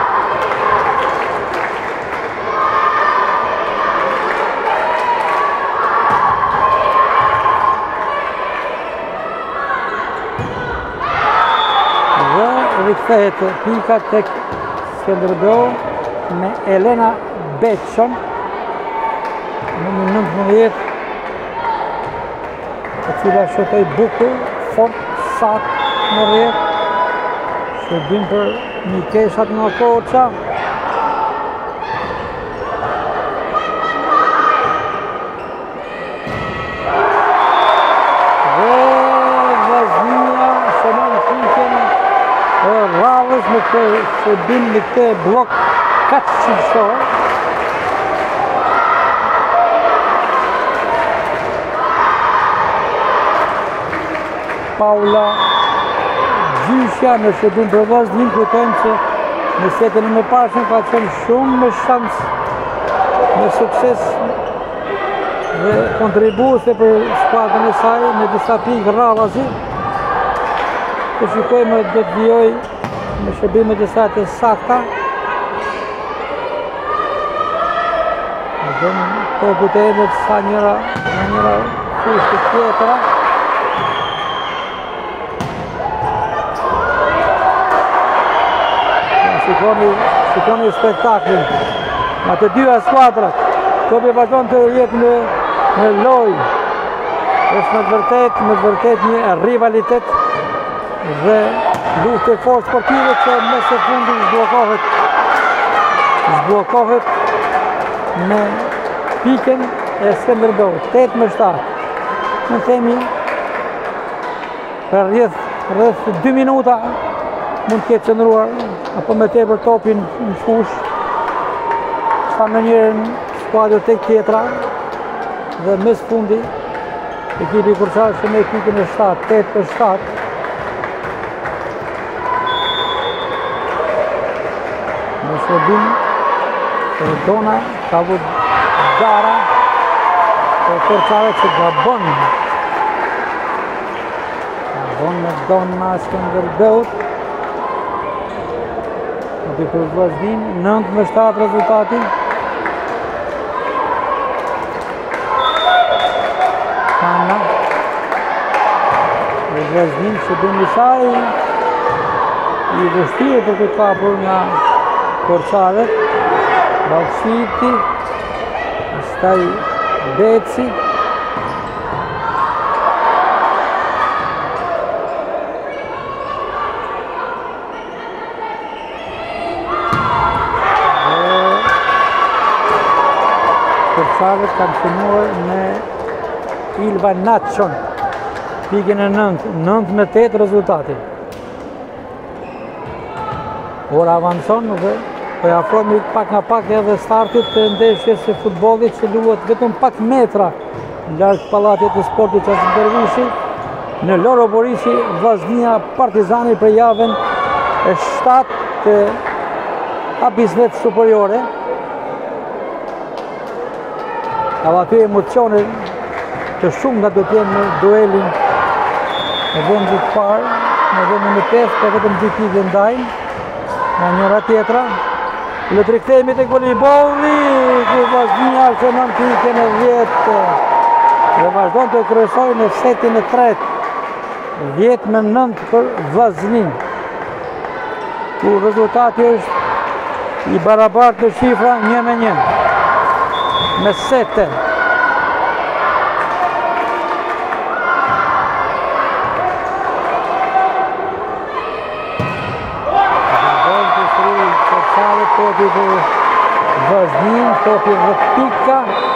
Dhe rikthehet pika tek Skënderbeu me Elena Beçon, numër 19, e cila shotoi bukur, fort, sakt në rrjet, shërbim për mikeshat nga koça. Dhe Vllaznia shënon pikën e radhës me këtë shërbim në këtë blok kaq çiftor. Paula Gjyshja në shërbim për Vllaznin, kujtojmë që në setin e mëparshëm ka qenë shumë me shans në sukses dhe kontribuese për skuadrën e saj në disa pikë rradhazi. Të shikojmë do të vijoj në shërbime disa të sakta. Dhe po kujtojmë sa njëra fushë tjetra. Shikoni spektaklin. Nga të dyja skuadrat, topi vazhdon të jetë në lojë. Është me vërtet një rivalitet dhe luftë e fortë sportive që mes së fundit zblokohet me pikën e Skënderbeut, 8-7. Në themi për rreth 2 minuta mund të ketë qëndruar apo me tepër topin në fushë, sa në njërën skuadrë tek tjetra, dhe mes fundi ekipi Kurçar që me pikën e 8-7. Në shërbim Dona ka vut gara për Kurçarët që gabon me Dona Skënderbeut. Për Vllaznin, 9-7 rezultati. Kana Vllaznin shërbim i saj i vështirë për të kapur nga Kurçarët. Ballçiti, pastaj Beci. Kurçarët kanë punuar me Ilva Natçon, pikën e 9-8 rezultati. Ora avanson dhe po ja afrohemi pak nga pak edhe startit të ndeshjes së futbollit që luhet vetëm pak metra larg pallatit të sportit Qasim Dervishi në Loro Borisi, Vllaznia Partizani për javën e 7 të A-Biznet Superiore. Ka aty emocione të shumë nga do t'jenë në duelin në vendit parë, në vendin e 5, për vetëm 2 pikë ndajnë nga njëra tjetra. Le të rikthehemi tek volejbolli, ku Vllaznia shënon pikën e 10 dhe vazhdon të kryesojë në setin e 3, 10-9 për Vllaznin, ku rezultati është i barabartë në shifra 1-1 me sete. Topi për Vllaznin, topi dhe pika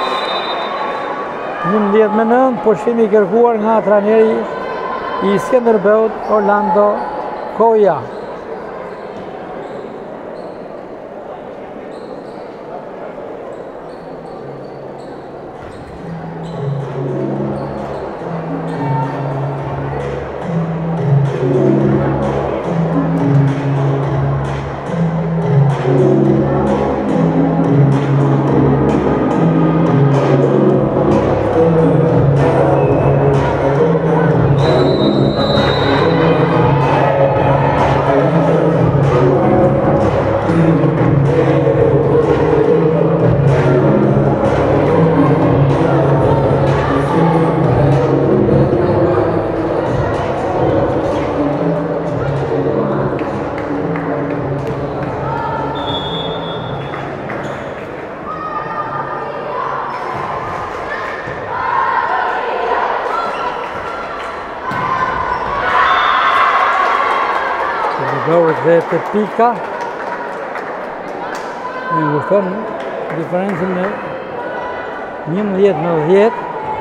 11-9, pushimi i kërkuar nga trajneri i Skënderbeut, Orlando Koja. Skënderbeu rikthehet te pika. I ngushton diferencën në 11-10.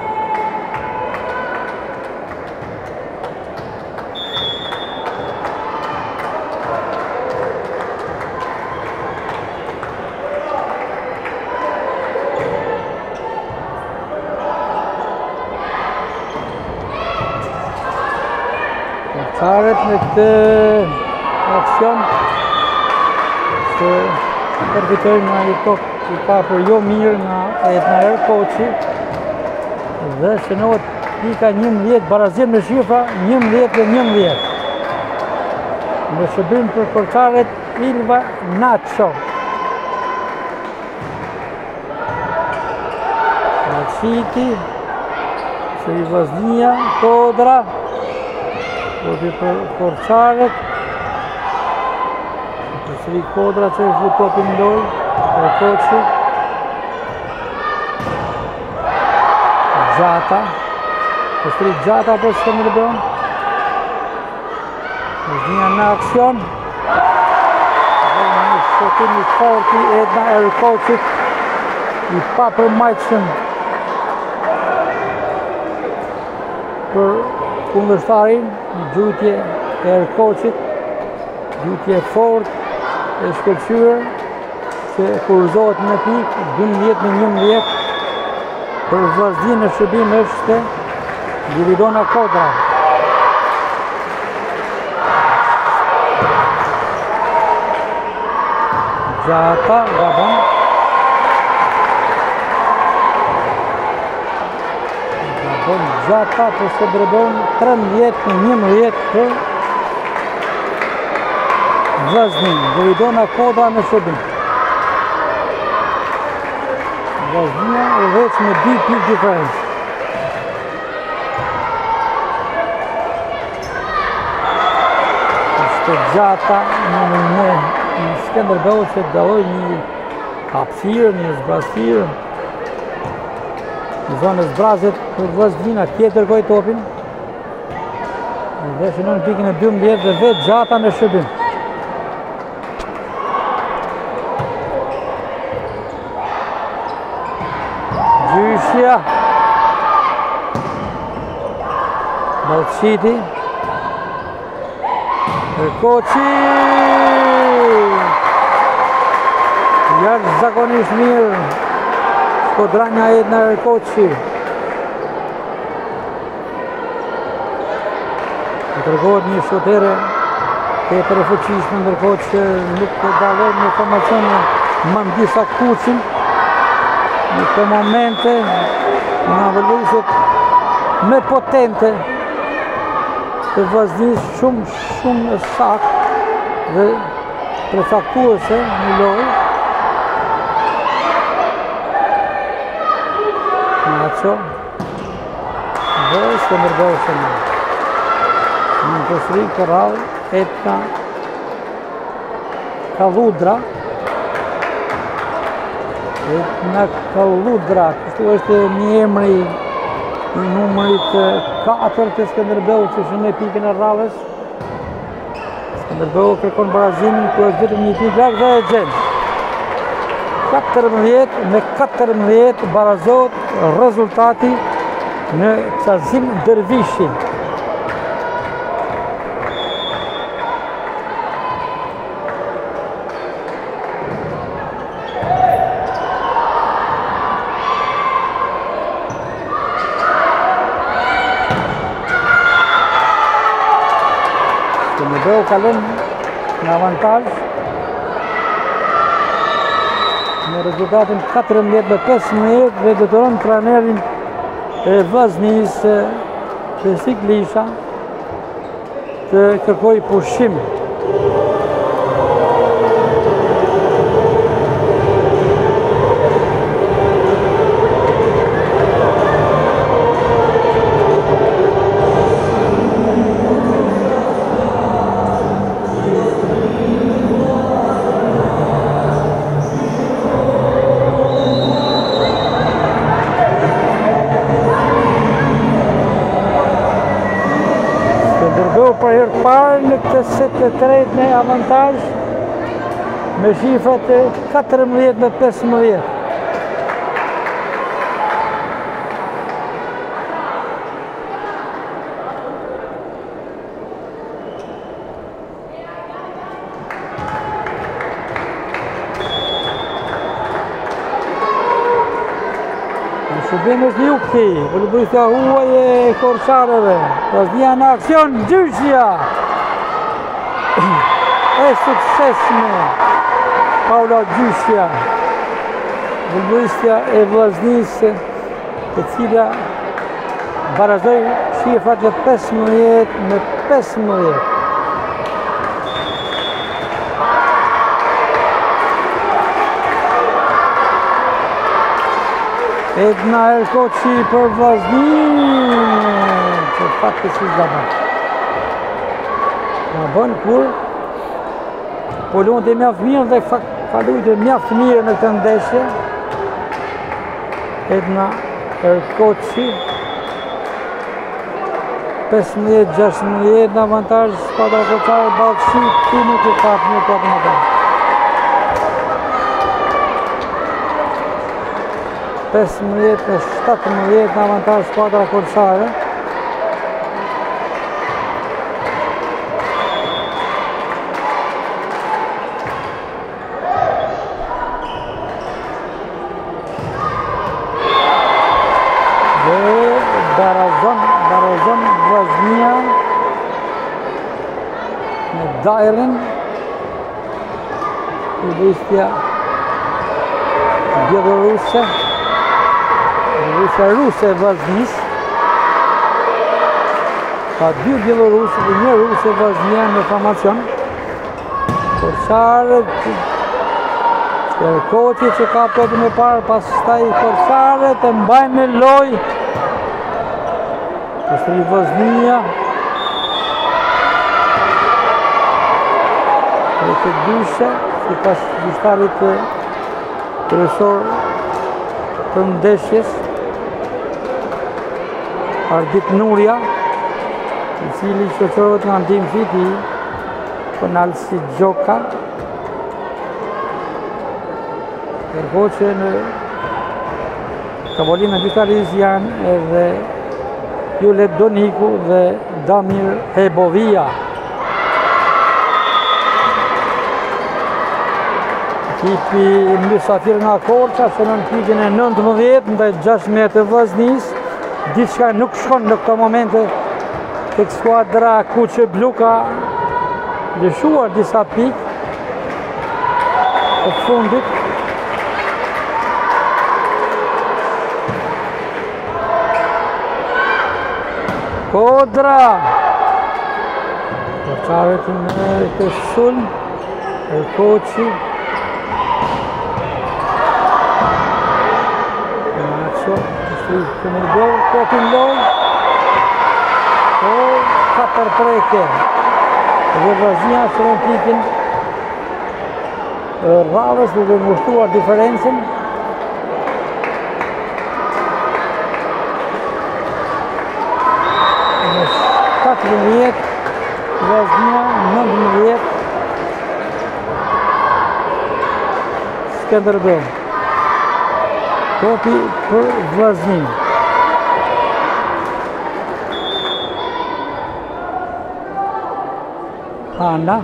Porçaret në këtë aksion se përfitojnë nga një tokë i kapur jo mirë nga Edna Erkoçi dhe shënohet pika 11 barazim në shifra 11-11. Në shërbim për porçaret Ilva Nacho. Naciti, Sëri Vaznia, Kodra, Topi për porçaret. Sëri Kodra që është topin ndoj, Erkoçi. Gjata, Sëri Gjata për Skënderbeun. Vaznia në aksion. Dhe një shotim i fortë i Edna Erkoçit, i papërmbajtshëm për kundërshtarin, një gjujtje e Erkoçit, gjujtje fort e shkëlqyer që kurzohet në pikë 12-11 për vazhdim në shërbim është Liridona Kodra. Gjata, gabon. Gabon Gjata për Skënderbeun 13-11 për vazhdim. Liridona Kodra në shërbim. Vazhdia u veç me 2 pikë diferencë. Është Gjata në Skënderbeu që dalloj një hapësirë, një zbrastirë në zonën e zbrazit për vazhdim, atje dërgoj topin dhe shënon pikën e 12 dhe vetë Gjata në shërbim. Gjyshja Balçiti Erkoçi jashtëzakonisht mirë shkodrania Edna Erkoçi. Tregohet një shotere tepër e fuqishme, ndërkohë që nuk dallon në formacione më disa kuçin. Në këto momente nga vëllëzët më potente të vazhdimit shumë saktë dhe përcaktuese në lojë. Nacho dhe Skënderbeu shënon. Në përsëri Korrall, Edna Kalludra. Edna Kalludra, kështu është një emri i numërit 4 të Skënderbeut që shënon pikën e rradhës. Skënderbeu kërkon barazimin ku është vetëm një pikë larg dhe e gjen. 14-14 barazohet rezultati në Çazim Dervishi. Skënderbeu kalon në avantazh në rezultatin 14-15 dhe detyron trajnerin e Vaznisë Besik Lisha të kërkoj pushim. Për herë parë në këtë set të tretë në avantaj me shifrat e 14-15. Shërbim është Jukti, futbollistja huaj e Korçarëve. Vllaznia në aksion, Gjyshja! E suksesme Paula Gjyshja, futbollistja e Vllaznisë, e cila barazoi shifrat e 15-15. Edna Erkoçi për Vllaznin, që fatkeqësisht da bën. Da bën kur po luante mjaft mirë dhe ka luajtur mjaft mirë në këtë ndeshje. Edna Erkoçi 15-16 në avantazh Squadra Korçare Ballçi, timu që ka një tokë më parë. 15-17 në avantazh Squadra Korçare. Dhe barazon Vllaznia në dajrën futbollistja bieloruse. Ruse e Vllaznisë. Ka 2 bielorusë dhe 1 ruse e Vllaznia në formacion. Korçare, Erkoçi që ka plotin e parë, pastaj Korçare të mbajnë në lojë. Pastaj Vllaznia. Të dyshe, si pas listarit kryesor të ndeshjes, Ardit Nuria, i cili shoqërohet nga Ndim Fiti, Konalsi Gjoka, Erkoçi në tavolinë gjyqtarisë janë edhe Julet Doniku dhe Damir Hebovia. Ekipi Mysafir nga Korça që në pikën e 19 ndaj 16 të Vllaznisë. Diçka nuk shkon në këto momente tek skuadra Kuqe Blu ka lëshuar disa pikë të fundit. Kodra Korçaret në të sul Erkoçi Këmë gol, kopin loj, 4-3. Dhe Vllaznia që në pikën radhës duke ngushtuar diferencën. Në 17, Vllaznia 19, Skënderbeu. Kopi për Vllaznin. Ana.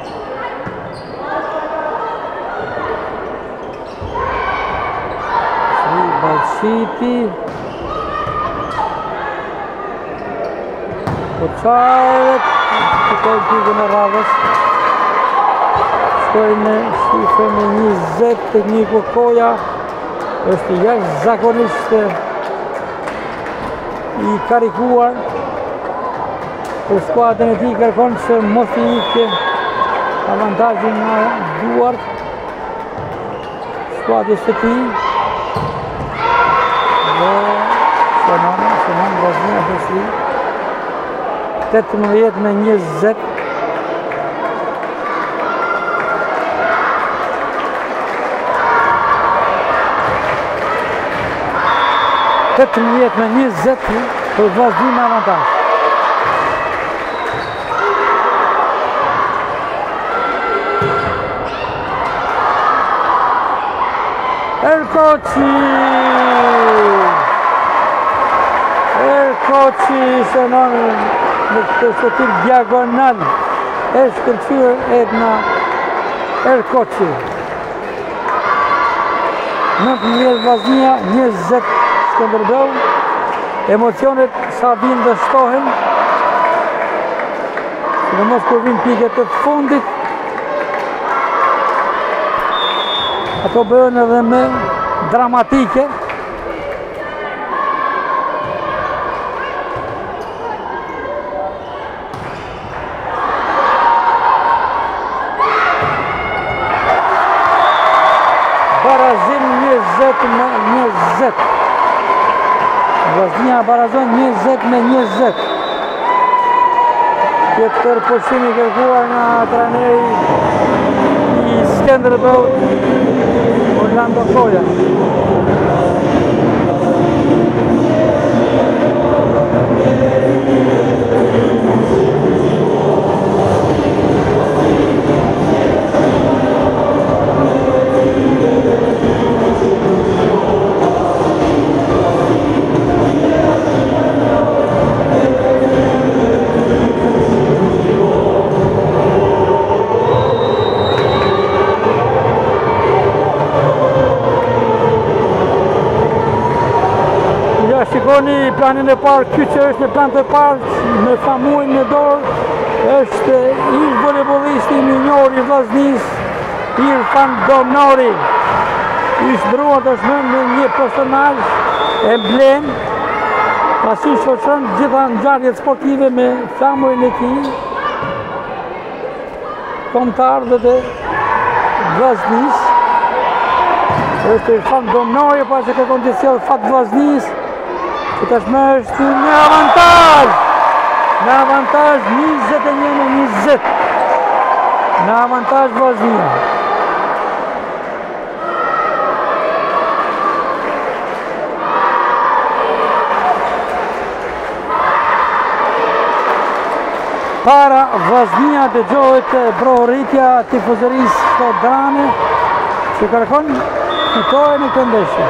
Ballçiti. Korçare. Këtë pikën e radhës. Shkojnë në shifrën e 20 tekniku Koja. Është jashtëzakonisht i karikuar për skuadrën e tij, kërkon që mos i ikë avantazhin nga duart skuadrës së tij. Dhe Shënon Vllaznia Beshri 18-20. Këtë 18-20 për Vllaznin në avantazh. Erkoçi! Erkoçi shënon në këtë shotim diagonal e shkëlqyer Edna Erkoçi. 19 Vllaznia, 20 Skënderbeu. Emocionet sa vinë dhe shtohen. Sidomos kur vinë piket të fundit. Ato bëhen edhe më dramatike. Barazim 20-20. Vllaznia barazon 20-20. Tjetër pushim i kërkuar nga trajneri i Skënderbeut, Orlando Soja. Shikoni planin e parë, ky që është në plan të parë, me famuin në dorë, është ish voleybollisti minor i Vllaznisë, Irfan Domnori. Ish ndruar tashmë në një personazh emblem, pasi shoqëron gjitha ngjarjet sportive me famuin e tij, kombëtarëve të Vllaznisë. Është Irfan Domnori, pasi kërkon të sjellë fat Vllaznisë. Që tashmë është në avantazh! Në avantazh 21-20. Në avantazh Vllaznia. Para Vllaznia dëgjohet brohoritja tifozërisë shkodrane që kërkon fitoren e këtë ndeshje.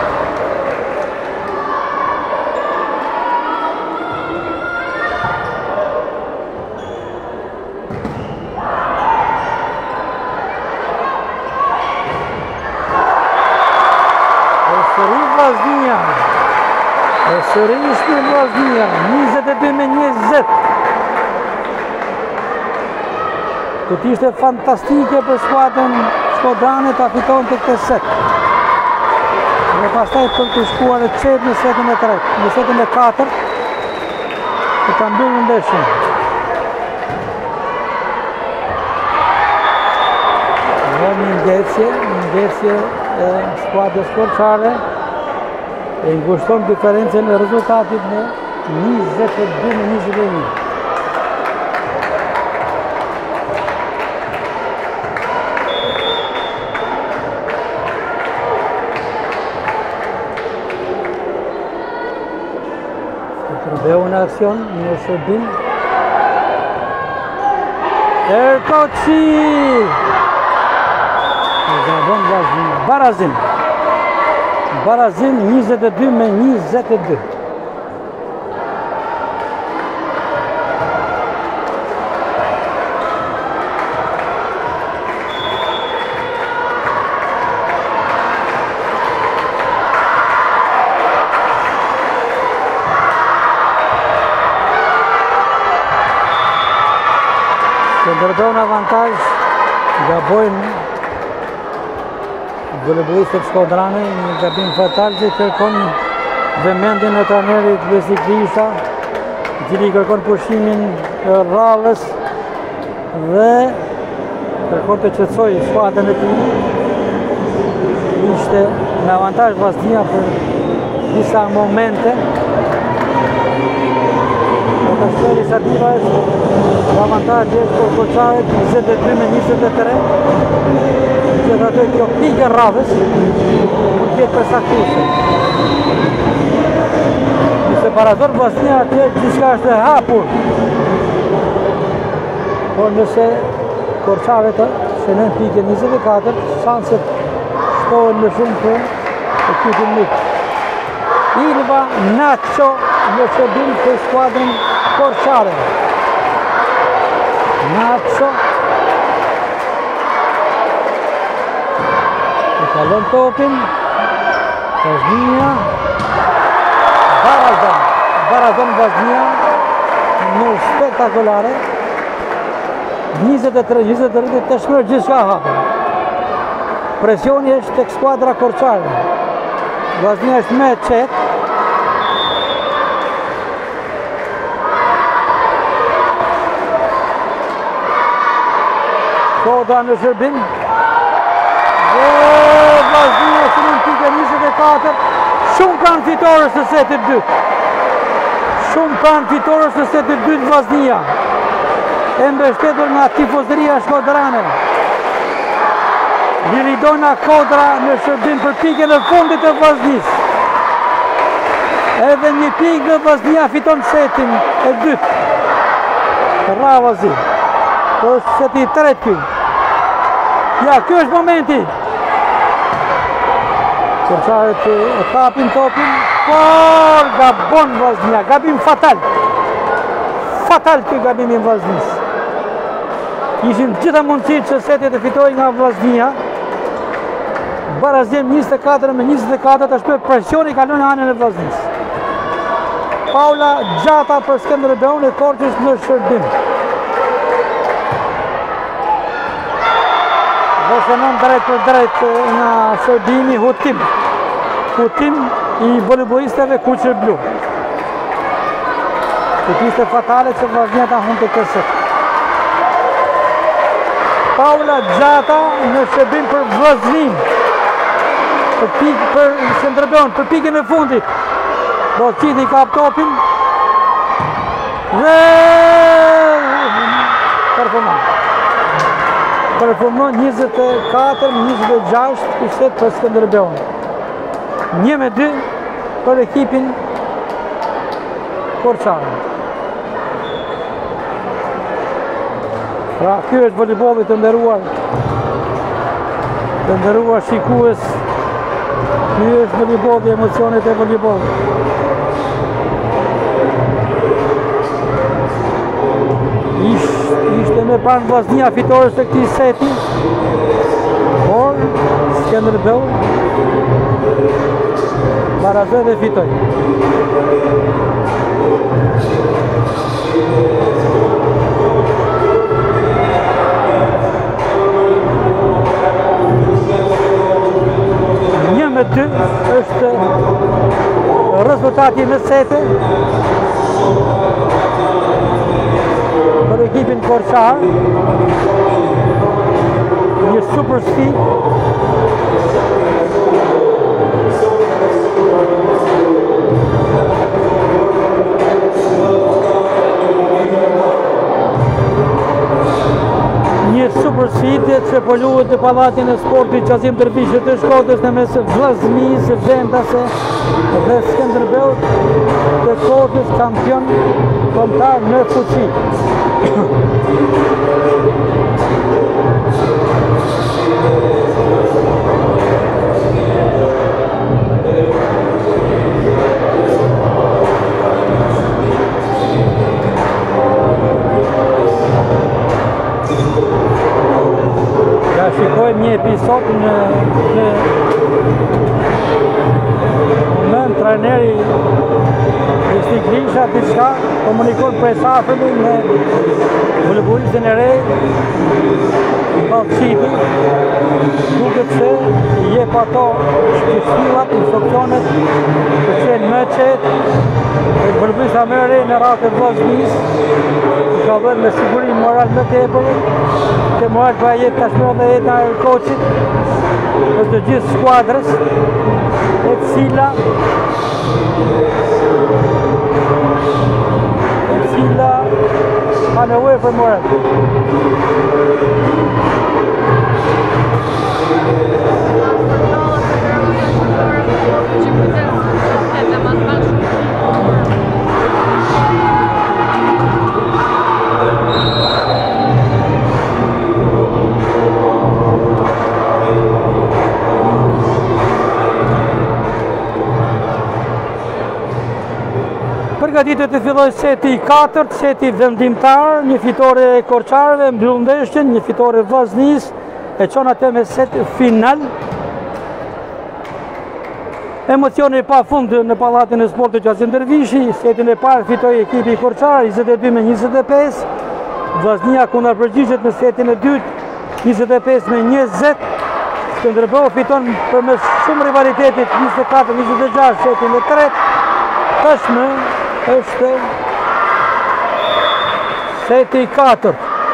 Sërish në Vllaznia, 22-20. Këtë ishte fantastike për skuadrën shkodrane ta fiton të këtë set. Dhe pastaj për të shkuar e qetë në setën e 3, në setën e 4, të ta mbyllë në ndeshjen. Dhe një ndeshje e skuadrës korçare, e ngushton diferencën e rezultatit në 22-21. Skënderbeu në aksion, një shërbim. Erkoçi! Barazim. Barazim 22-22. Skënderbeu në avantazh, gabojnë voleybollistët shkodrane, një gabim fatal që kërkon vëmendjen e trajnerit Besi Krisha, i cili kërkon pushimin e rradhës dhe kërkon të qetësojë skuadrën e tij. Ishte në avantazh Vllaznia për disa momente. Tashmë Sativa është avantazh për korçarët 22-23. Që të atë kjo pikë rradhës mund tjetë përsaktuese. Nëse parador Vllaznia atje gjithçka është e hapur. Por nëse korçarët shënon pikën 24, shanset shtohen më shumë për echipul mic. Ilva Nacho ne Shërbim pe squadrën Korçare. Nacho e kalon topin, Vaznia, Barazon Vaznia, në spektakolare, 23-23 të shmërë gjithë shka hapë. Presioni është tek skuadra Korçare. Vaznia është me qetë. Kodra në Shërbim. Vaznia që në pike 24. Shumë kanë fitores në setit 2. Shumë kanë fitores në setit 2 Vaznia. E mbështetur nga tifozëria shkodrane. Liridona Kodra në Shërbim për pikën e fundit të Vaznis. Edhe një pikë në Vaznia fiton setin e dytë. Ravazi. Po është seti i tretë ky. Ja, ky është momenti. Korçarët e kapin topin, por gabon Vaznia, gabim fatal. Fatal ky gabim i Vaznis. Ishin gjitha mundësit që setit e fitoj nga Vaznia. Barazim 24 me 24 të shpër presioni kalon anën e Vaznis. Paula Gjata për Skënderbeun e Korçës në Shërbim. Vëshënon drejt për drejt nga Shërbimi Hutim. Hutim i volejbolistëve Kuqër Blu. Të piste fatale që Vaznia ta hunë të kësët. Paula Gjata në Shërbim për Vaznin. Për Skënderbeun, për pikën e fundit. Do të qitë i kap topin. Dhe performon 24-26 kushtet për Skënderbeun. 1-2 për ekipin Korçare. Pra, kjo është volejbolli të nderuar. Të nderuar shikues. Ky është volejbolli, emocionet e volejbollit. Ishte me pranë Vaznia fitores të këtij seti, por Skënderbeun barazoi dhe fitoi. Me 2 është rezultati në sete për ekipin Korçare. Një super sfidë. Një super sfidë që po luhet në Pallatin e Sportit Qazim Dervishi të Shkodrës në mes Vllaznisë, Vendase dhe Skënderbeut të Korçës kampion kombëtar në fuqi. Ja shikojmë një episod në moment trajneri Kristi Grisha diçka komunikon për safrën me volejbolistën e re Qiti, duket se i jep ato shkëshillat, instruksionet të qenë më qetë. Volejbolista më e re në radhë të Vaznisë ka dhënë me siguri moral më tepër, që moral pa jetë tashmë edhe jeta e koçit dhe të gjithë skuadrës, e cila ka nevojë për moral. Përgatitet të filloj seti i 4, seti vendimtar, një fitore e Korçarëve, mbyll ndeshjen, një fitore Vllaznisë, e çon atë me set final. Emocioni pa fund në Pallatin e Sportit Qasim Dervishi, setin e parë fitoi ekipi i Korçarë 22-25, Vllaznia kundër përgjigjet në setin e dytë 25-20. Skënderbeu fiton përmes shumë rivalitetit 24-26 setin e tretë. Tashmë është seti i 4.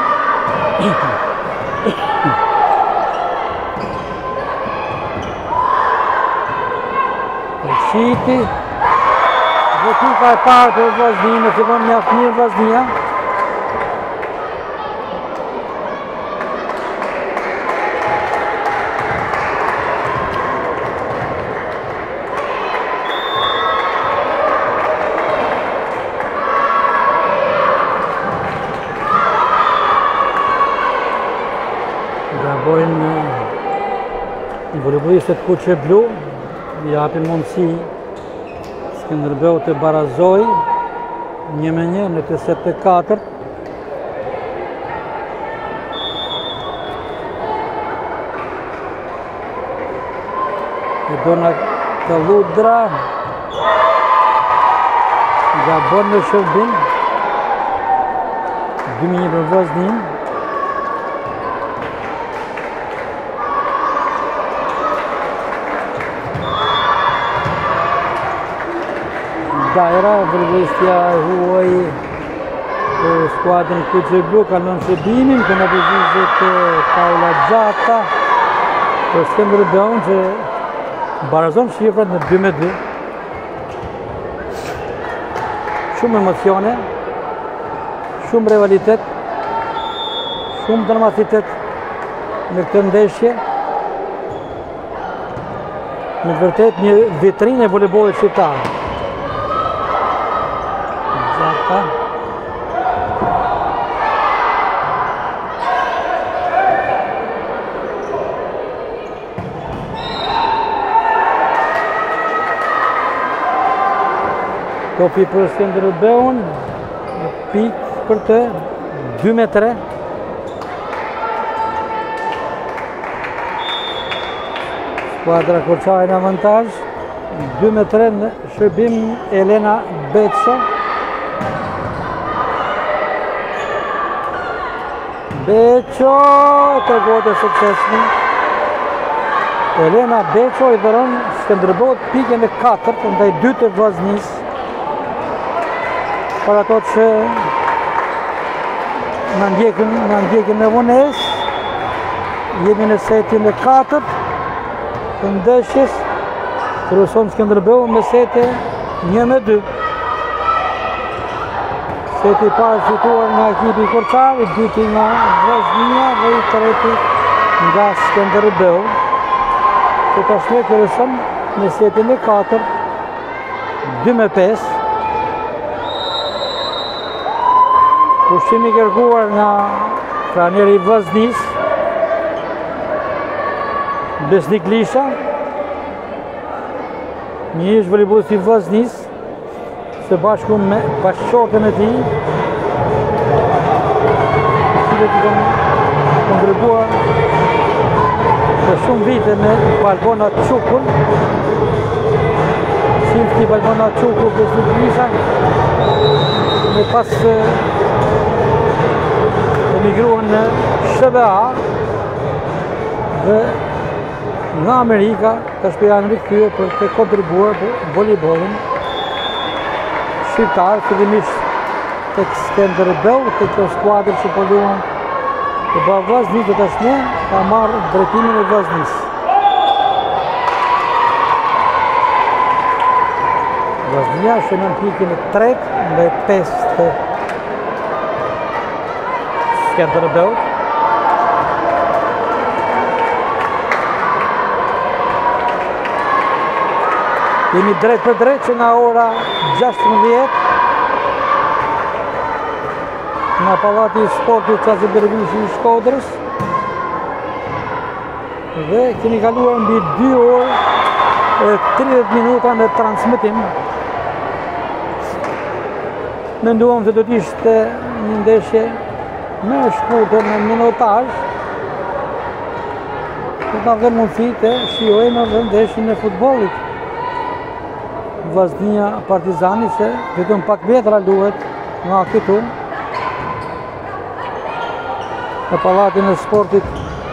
Shiti, votuka e parë për Vllazninë, fillon mjaft mirë Vllaznia. Gabojnë volebolistët Kuqe Blu, japin mundësi Skënderbeu të barazoj 1-1 në këtë set të 4. Dona Kalludra gabon në shërbim 2-1 për Vllazninë. Dajra, volebolistja e huaj për skuadrën Kuqe Blu kalon shërbimin, këna përgjigjet Paula Gjata për Skënderbeun që barazon shifrat në 2-2. Shumë emocione, shumë rivalitet, shumë dramatitet në këtë ndeshje. Në vërtet një vitrinë e volebolit shqiptar. Topi për Skënderbeun, pikë për të 2-3. Skuadra Korçare në avantazh, 2-3 në shërbim Elena Beço. Beço të gote suksesni. Elena Beço i dhëron Skënderbeut pikën e 4 ndaj 2 të Vllaznisë. Për ato që në ndjekin në vones, jemi në setin e 4 të ndeshjes, kryeson Skënderbeu me sete 1-2. Seti i parë fituar nga ekipi i Korçarë, i dyti nga Vllaznia dhe i treti nga Skënderbeu. Që tashmë kryeson në setin e 4 2-5. Pushimi kërkuar nga trajneri i Vllaznisë, Besnik Lisha, një ish volebolist i Vllaznisë, së bashku me bashkëshortën e tij, cilët i kanë kontribuar për shumë vite me Balbona Çukull, Shifti Balbona Çukull Besnik Lisha, me pas emigruan në SBA dhe nga Amerika të shpejanë rikthyer për të kontribuar për volebolin shqiptar, fillimisht tek Skënderbeu, tek kjo skuadër që po luan të Vllaznisë dhe tashmë ka marrë drejtimin e Vllaznisë. Vllaznia shënon pikën e 3 ndaj 5 të Skënderbeut. Jemi drejt për drejt që nga ora 16 nga Pallati i Sportit Qasim Dervishi i Shkodrës dhe kemi kaluar mbi 2 orë e 30 minuta në transmetim. menduam se do të ishte një ndeshje më e shkurtër në minutaj, do të avem mundësi të shijojmë edhe ndeshjen e futbollit. Vllaznia Partizani se vetëm pak metra luhet nga këtu në Pallatin e Sportit.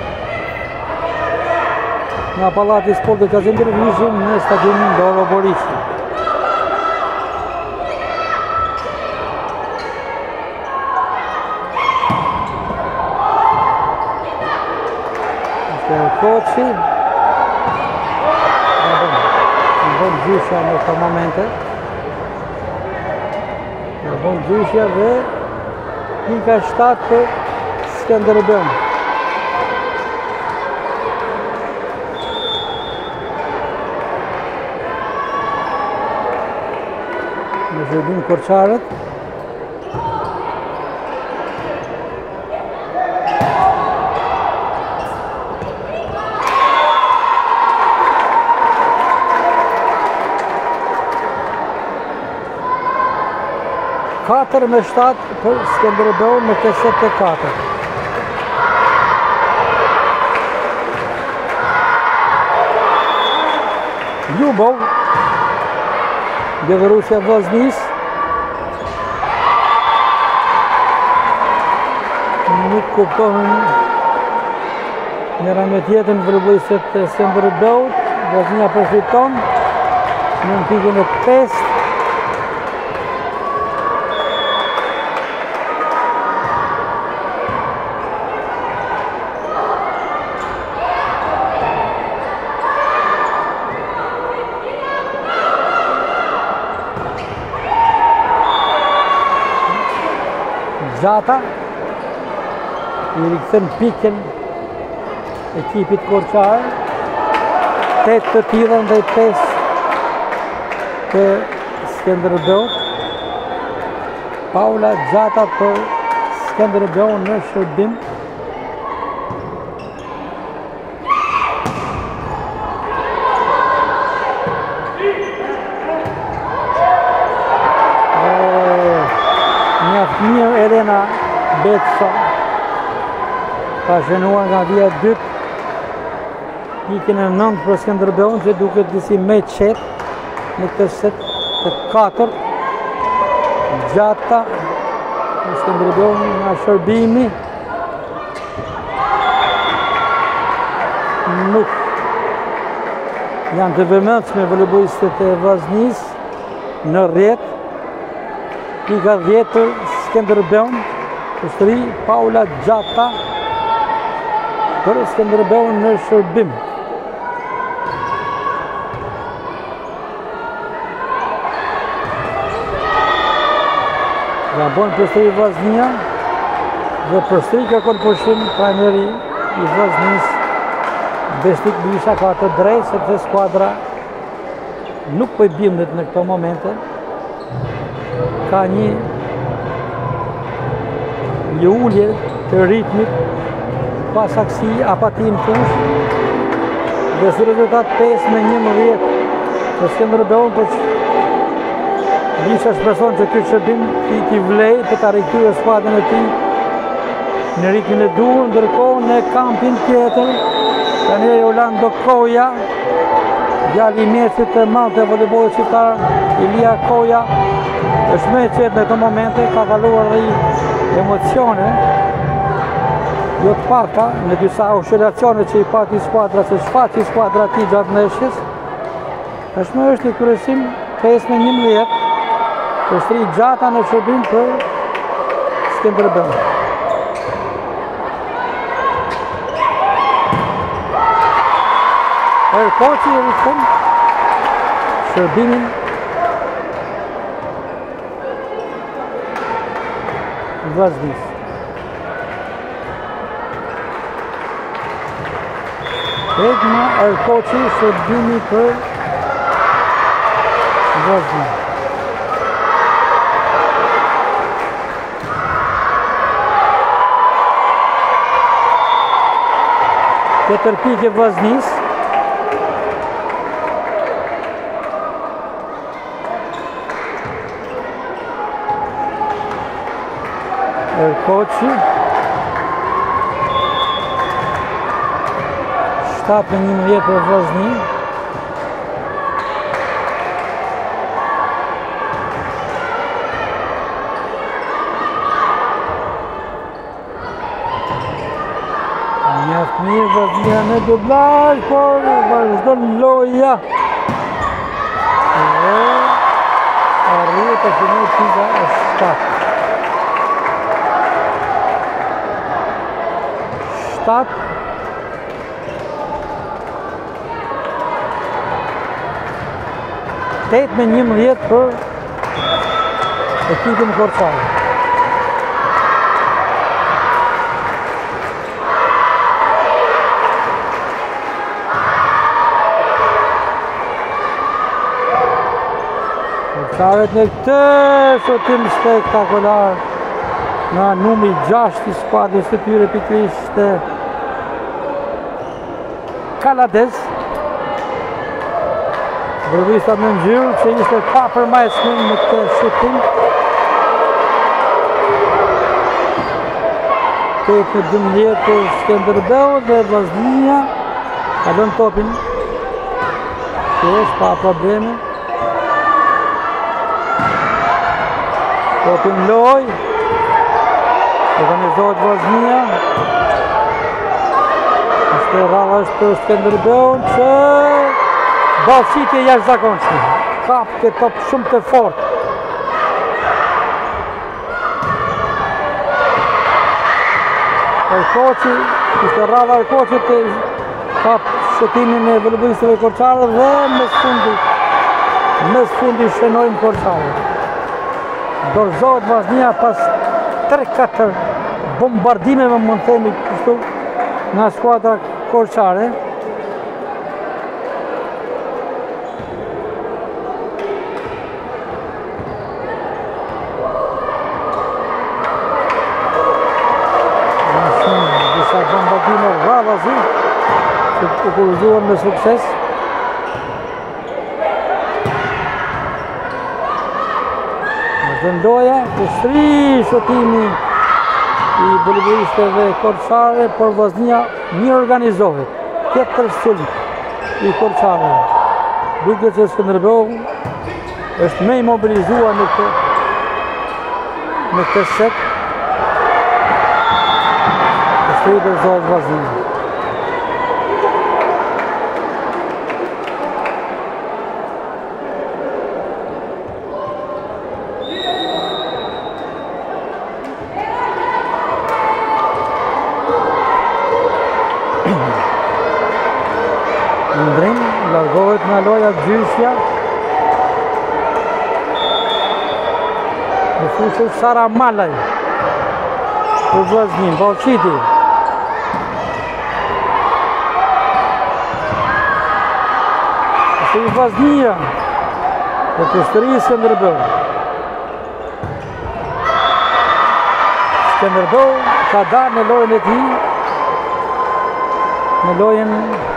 Nga Pallati i Sportit Kazimir Vishi në stadionin Doro Borishi. Koçi bën gjyshja në këto momente. Bën gjyshja dhe pika 7 për Skënderbeu. Në zhërbim Korçarët. Katër me 7 për Skënderbeu me 84. Ljubov, Bjelorusja Vllaznis. Nuk kuptohen njëra me tjetrën vërbuesit e Skënderbeut. Vllaznia përfiton në pikën e 5. Gjata i rikthen pikën ekipit Korçar, 8 të tilla ndaj 5 të Skënderbeut. Paula Gjata për Skënderbeu në shërbim. Mirë Elena Betsa ka shënuar nga vija 2 pikën e 9 për Skënderbeun që duket disi me qetë në këtë set të 4. Gjata në Skënderbeu nga shërbimi nuk janë të vëmendshme voleybolistët e Vllaznis në rrjet. Pika 10 për Skënderbeun, ushtri Paula Gjata për Skënderbeun në shërbim. Gabon përsëri Vllaznia dhe përsëri kërkon pushim trajneri i Vllaznis Besnik Bisha ka të drejtë sepse skuadra nuk po i bindet në këto momente. Ka një lëulje të ritmit pas aksi apati në fush dhe si rezultat 5-11 për Skënderbeun, për që Bisha shpreson që këtë shërbim t'i vlej për ta rikthyer skuadrën e tij në ritmin e duhur. Ndërkohë në kampin tjetër tani Orlando Koja, djali i mjesit të madh të voleybollit shqiptar, Ilia Koja, është me qetë në këto momente, ka kaluar dhe emocione, jo të paka, në disa oscilacione që i pati skuadra, që shfaqi skuadra ti gjatë ndeshjes. Tashmë është në kryesim 5-11, ushtri Gjata në shërbim për Skënderbeu. Koçi i rikthen shërbimin Vllaznis. Egma Erkoçi shërbimi për Vllaznis. Katër pikë Vllaznis. Erkoçi. 7-11 për Vllaznin. Mjaft mirë Vllaznia në dublazh, por vazhdon loja. Dhe arrihet të finoj pika e 7. 8-11 për ekipin Korçare. Korçaret në këtë shotim spektakular nga numri 6 i skuadrës së tyre pikërisht Kaladez. Vërvista në ngjyrë që ishte pa përmbajtshme në këtë shotim. 8-12 për Skënderbeu dhe Vllaznia kalon topin. Thjesht pa probleme. Topin loj. Organizohet Vllaznia. Ishte rradhash për Skënderbeun që ballësitje jashtëzakonshme. Kap ke top shumë të fortë. Erkoçi, ishte rradha Erkoçit të kap shotimin e voleybolistëve Korçare dhe mes fundi shënojnë Korçare. Dorëzohet Vllaznia pas 3-4 bombardimeve, mund të themi kështu, nga skuadra Korçare. Disa bombardime rradhazi që u kurzuan me sukses. Vendoja, shtri shotimi i voleybolistëve Korçare, por Vllaznia mirë organizohet. Tjetër sulm i Korçare. Duket që Skënderbeu është më i mobilizuar në këtë set. Shtri dorëzohet Vllaznia. Ndrim, largohet nga loja Gjyshja. Në fushën Sara Malaj për Vllaznin, Ballçiti. Është i Vllaznia për përsëri Skënderbeu. Skënderbeu ka dalë në lojën e tij, në lojën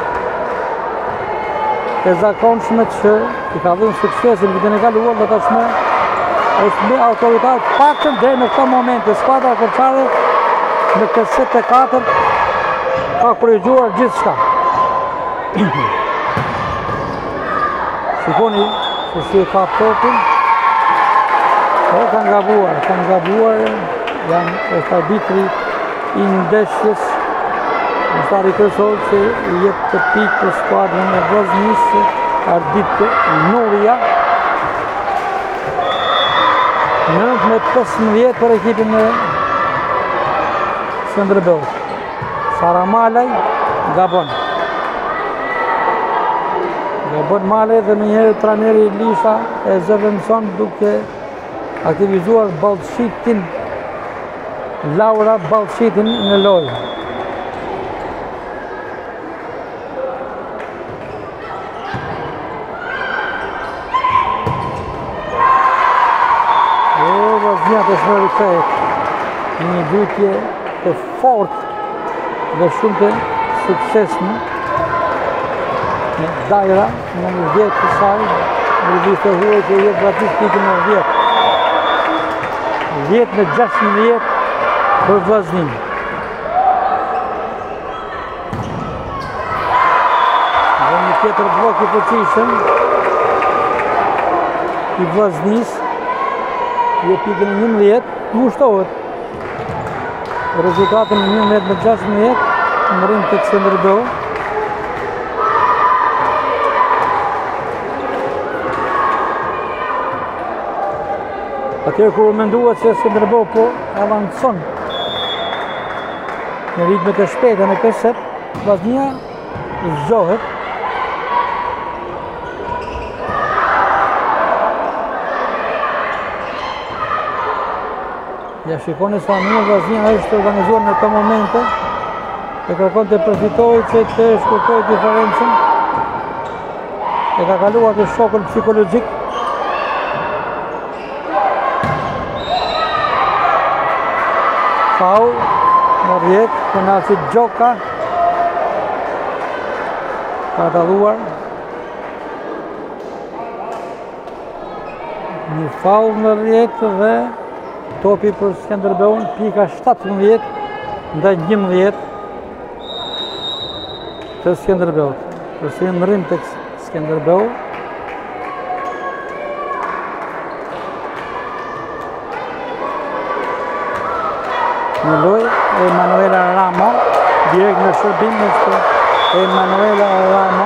e zakonshme që i ka dhënë suksesin vitën e kaluar, dhe tashmë është me autoritet paktën deri në këtë moment. Skuadra Korçare në këtë set e 4 ka korrigjuar gjithçka. Shikoni se si e ka topin. Kanë gabuar, janë arbitri i ndeshjes. Mëstari kryesor që i jep të pikë për skuadrën e Vllaznisë, arbitri Nuria. 9-15 për ekipin e Skënderbeut. Sara Malaj gabon. Gabon Malaj dhe menjëherë trajneri Lisha e zëvendëson duke aktivizuar Ballçitin, Laura Ballçitin në lojë. Vllaznia të shmërikëhet një gjytje të fort dhe shumë të suksesshme në dajra në 10 të saj, në viste huaj që jetë gratis pikën në 10. 10-16 për Vllaznin. Dhe një tjetër blok i fuqishëm i Vllaznis, je pikën e 11, ngushtohet. Rezultatin 11-16 në ring të Skënderbeu. Atëherë kur menduat se Skënderbeu po avancon në ritmet e shpejta në këtë set, Vllaznia zgjohet. Ja shikoni sa mirë Vllaznia është organizuar në këto momente, e kërkon të përfitojë që të shkurtojë diferencën, e ka kaluar të shokun psikologjik. Faul në rrjet, Konasi Gjoka ka dalluar. Një faul në rrjet dhe topi për Skënderbeun, pika 17 ndaj 11 të Skënderbeut. Përsëri në rim tek Skënderbeu. Në lojë Emanuela Ramo, direkt në shërbim është Emanuela Ramo.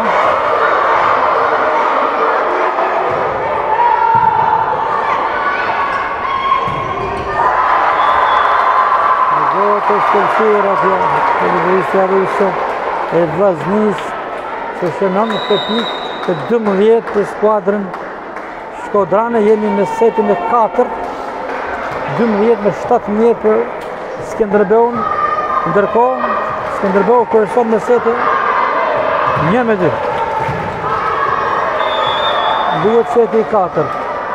Të shkëllqyra kjo, televizja ruse e Vllaznis që shënon këtë pikë të 12 të skuadrën shkodrane. Jemi në setin e 4, 12-17 për Skënderbeun, ndërkohë Skënderbeu kërson në setin 1-2. Duhet seti i 4.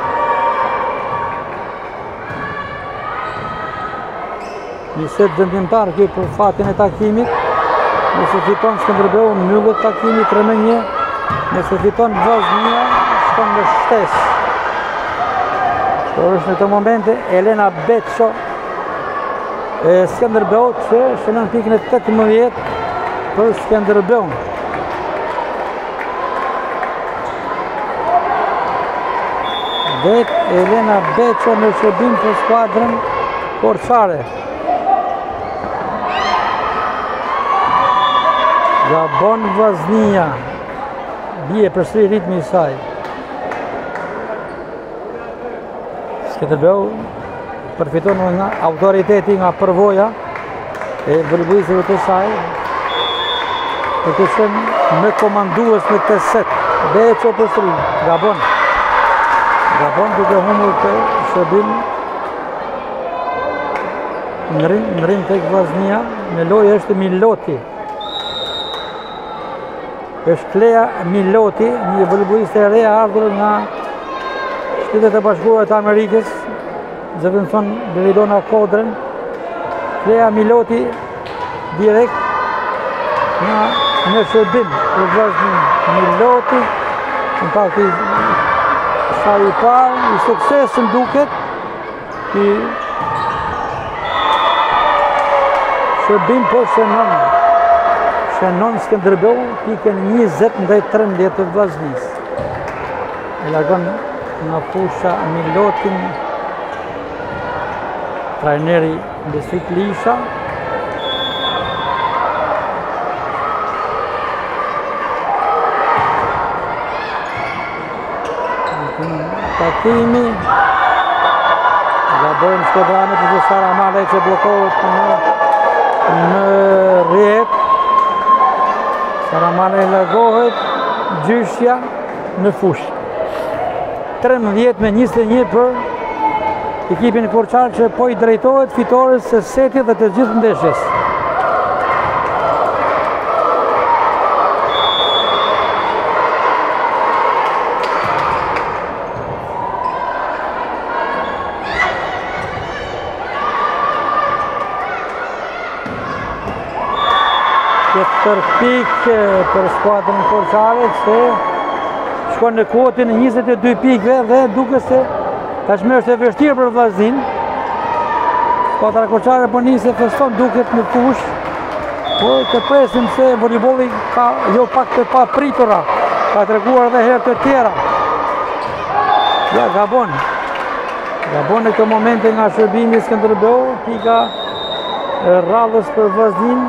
Një set vendimtar kjo për fatin e takimit. Nëse fiton Skënderbeu, mbyllet takimi 3-1. Nëse fiton Vllaznia, shkon në shtesë. Por është në këto momente Elena Beço e Skënderbeut që shënon pikën e 18 për Skënderbeun. Dhe Elena Beço në shërbim për skuadrën Korçare. Gabon Vllaznia, bie përsëri ritmi i saj. Skënderbeu përfiton nga autoriteti, nga përvoja e voleybolistëve të saj, për të qenë me komandues në këtë set. Beço përsëri, Gabon duke humbur të shërbim në ring tek Vllaznia. Në lojë është Miloti. Është Klea Miloti, një voleyboliste e re ardhur nga Shtetet e Bashkuara të Amerikës, zëvendëson Beridona Kodrën. Klea Miloti direkt në shërbim për Vllaznin. Miloti, në fakti sa i parë, i suksesën duket, i shërbim për shënon Skënderbeu pikën 20 ndaj 13 të Vllaznis. E largon nga fusha Milotin trajneri Besik Lisha. Takimi Gabon Shkodrane për Sara Male që blokohet në rrjet. Sara Male largohet, gjyshja në fush. 13-21 për ekipin Korçar që po i drejtohet fitores së setit dhe të gjithë ndeshjes. Tjetër pikë për skuadrën Korçare që shkon në kuotin e 22 pikëve dhe duke se tashmë është e vështirë për Vllaznin. Squadra Corçare po nisi feston duket në fush, por të presim se voleybolli ka jo pak të papritura, ka treguar edhe herë të tjera. Ja gabon në këto momente nga shërbimi i Skënderbeu, pika e radhës për Vllaznin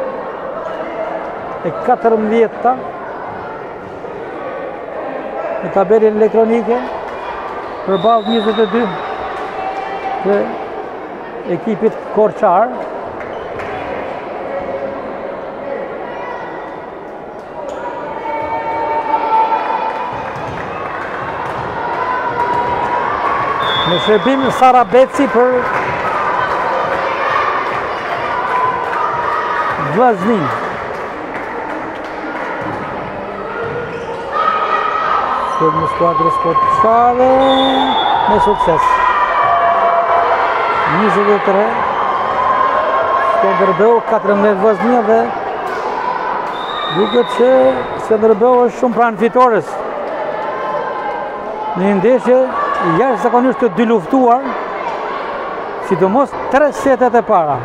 e 14-ta në tabelën elektronike përballë 22 të ekipit Korçar. Në shërbim Sara Beci për Vllaznin. Shërbim në skuadrës Korçare me sukses. 23 Skënderbeu, 14 Vllaznia dhe duket që Skënderbeu është shumë pranë fitores. Në një ndeshje jashtëzakonisht të dy luftuar, sidomos 3 setet e para.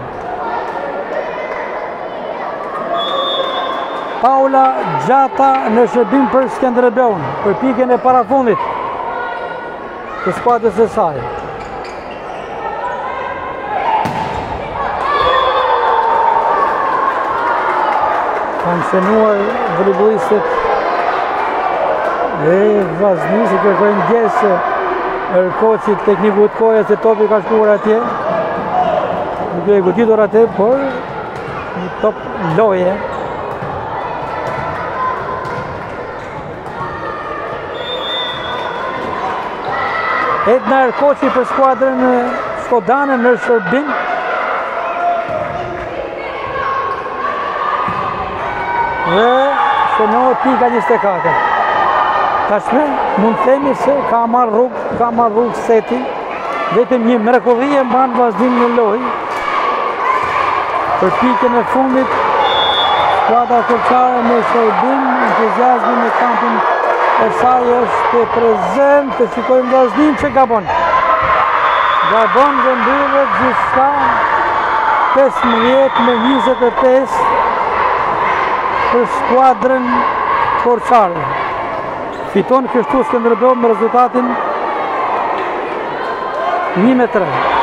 Paula Gjata në shërbim për Skënderbeun, për pikën e parafundit të skuadrës së saj. Kanë shënuar voleybollistët e Vllaznisë, që kërkojnë ndjesë koçit tekniku të koja se topi ka shkuar atje. Nuk e goditur atje, por një top loje. Edna Erkoçi për skuadrën Shkodane në shërbim. Dhe shënohet pika 24. Tashme mund të themi se ka marrë rrugë seti, vetëm një mrekulli e mban Vllaznin në lojë. Për pikën e fundit, skuadra Korçare me shërbim, entuziazmi në kampin e saj është prezent. Të shikojmë Vllaznin që gabon. Gabon dhe mbyllet gjithçka 15-25 për skuadrën Korçare. Fiton kështu Skënderbeu me rezultatin 1-3.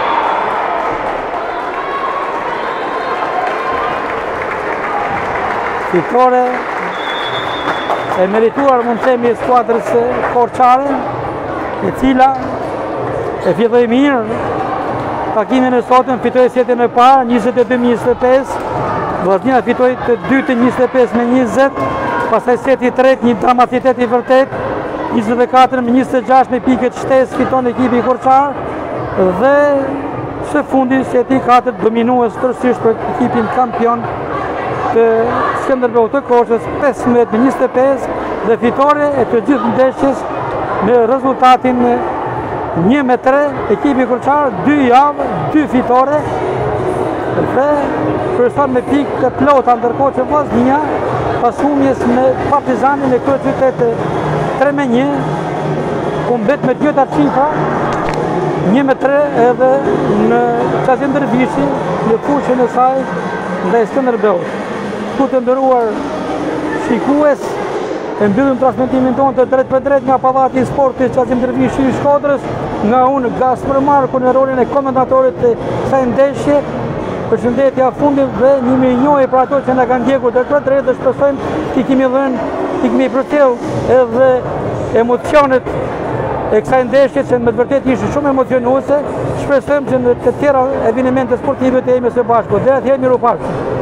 Fitore e merituar mund të themi skuadrës Korçare, e cila e filloi mirë takimin e sotëm, fitoi setin e parë 22-25, Vllaznia fitoi të dytën 25-20, pastaj seti i tretë një dramatitet i vërtet, 24-26 me pikët shtesë fiton ekipi Korçar, dhe së fundi seti i katërt dominues tërësisht për ekipin kampion të Skënderbeu të Korçës 15-25 dhe fitore e të gjithë ndeshjes me rezultatin 1-3, ekipi Korçar 2 javë, 2 fitore dhe kryeson me pikë të plota, ndërkohë që Vllaznia pas humjes me Partizanin e këtë qytet 3-1, ku mbet me 2 cifra, 1-3 edhe në Qazim Dervishi në fushën e saj ndaj Skënderbeut. Ku të nderuar shikues, e mbyllim transmetimin tonë të drejt për drejt nga pallati i sportit Qazim Dervishi i Shkodrës, nga unë Gaspar Marku në rolin e komendatorit të kësaj ndeshje. Përshëndetja fundit dhe një mirënjohje për ato që na kanë ndjekur deri për drejt, dhe shpresojmë ti kemi përcjell edhe emocionet e kësaj ndeshje që me të vërtetë ishte shumë emocionuese. Shpresojmë që në të tjera evente sportive të jemi së bashku. Deri atëherë miru pafshim.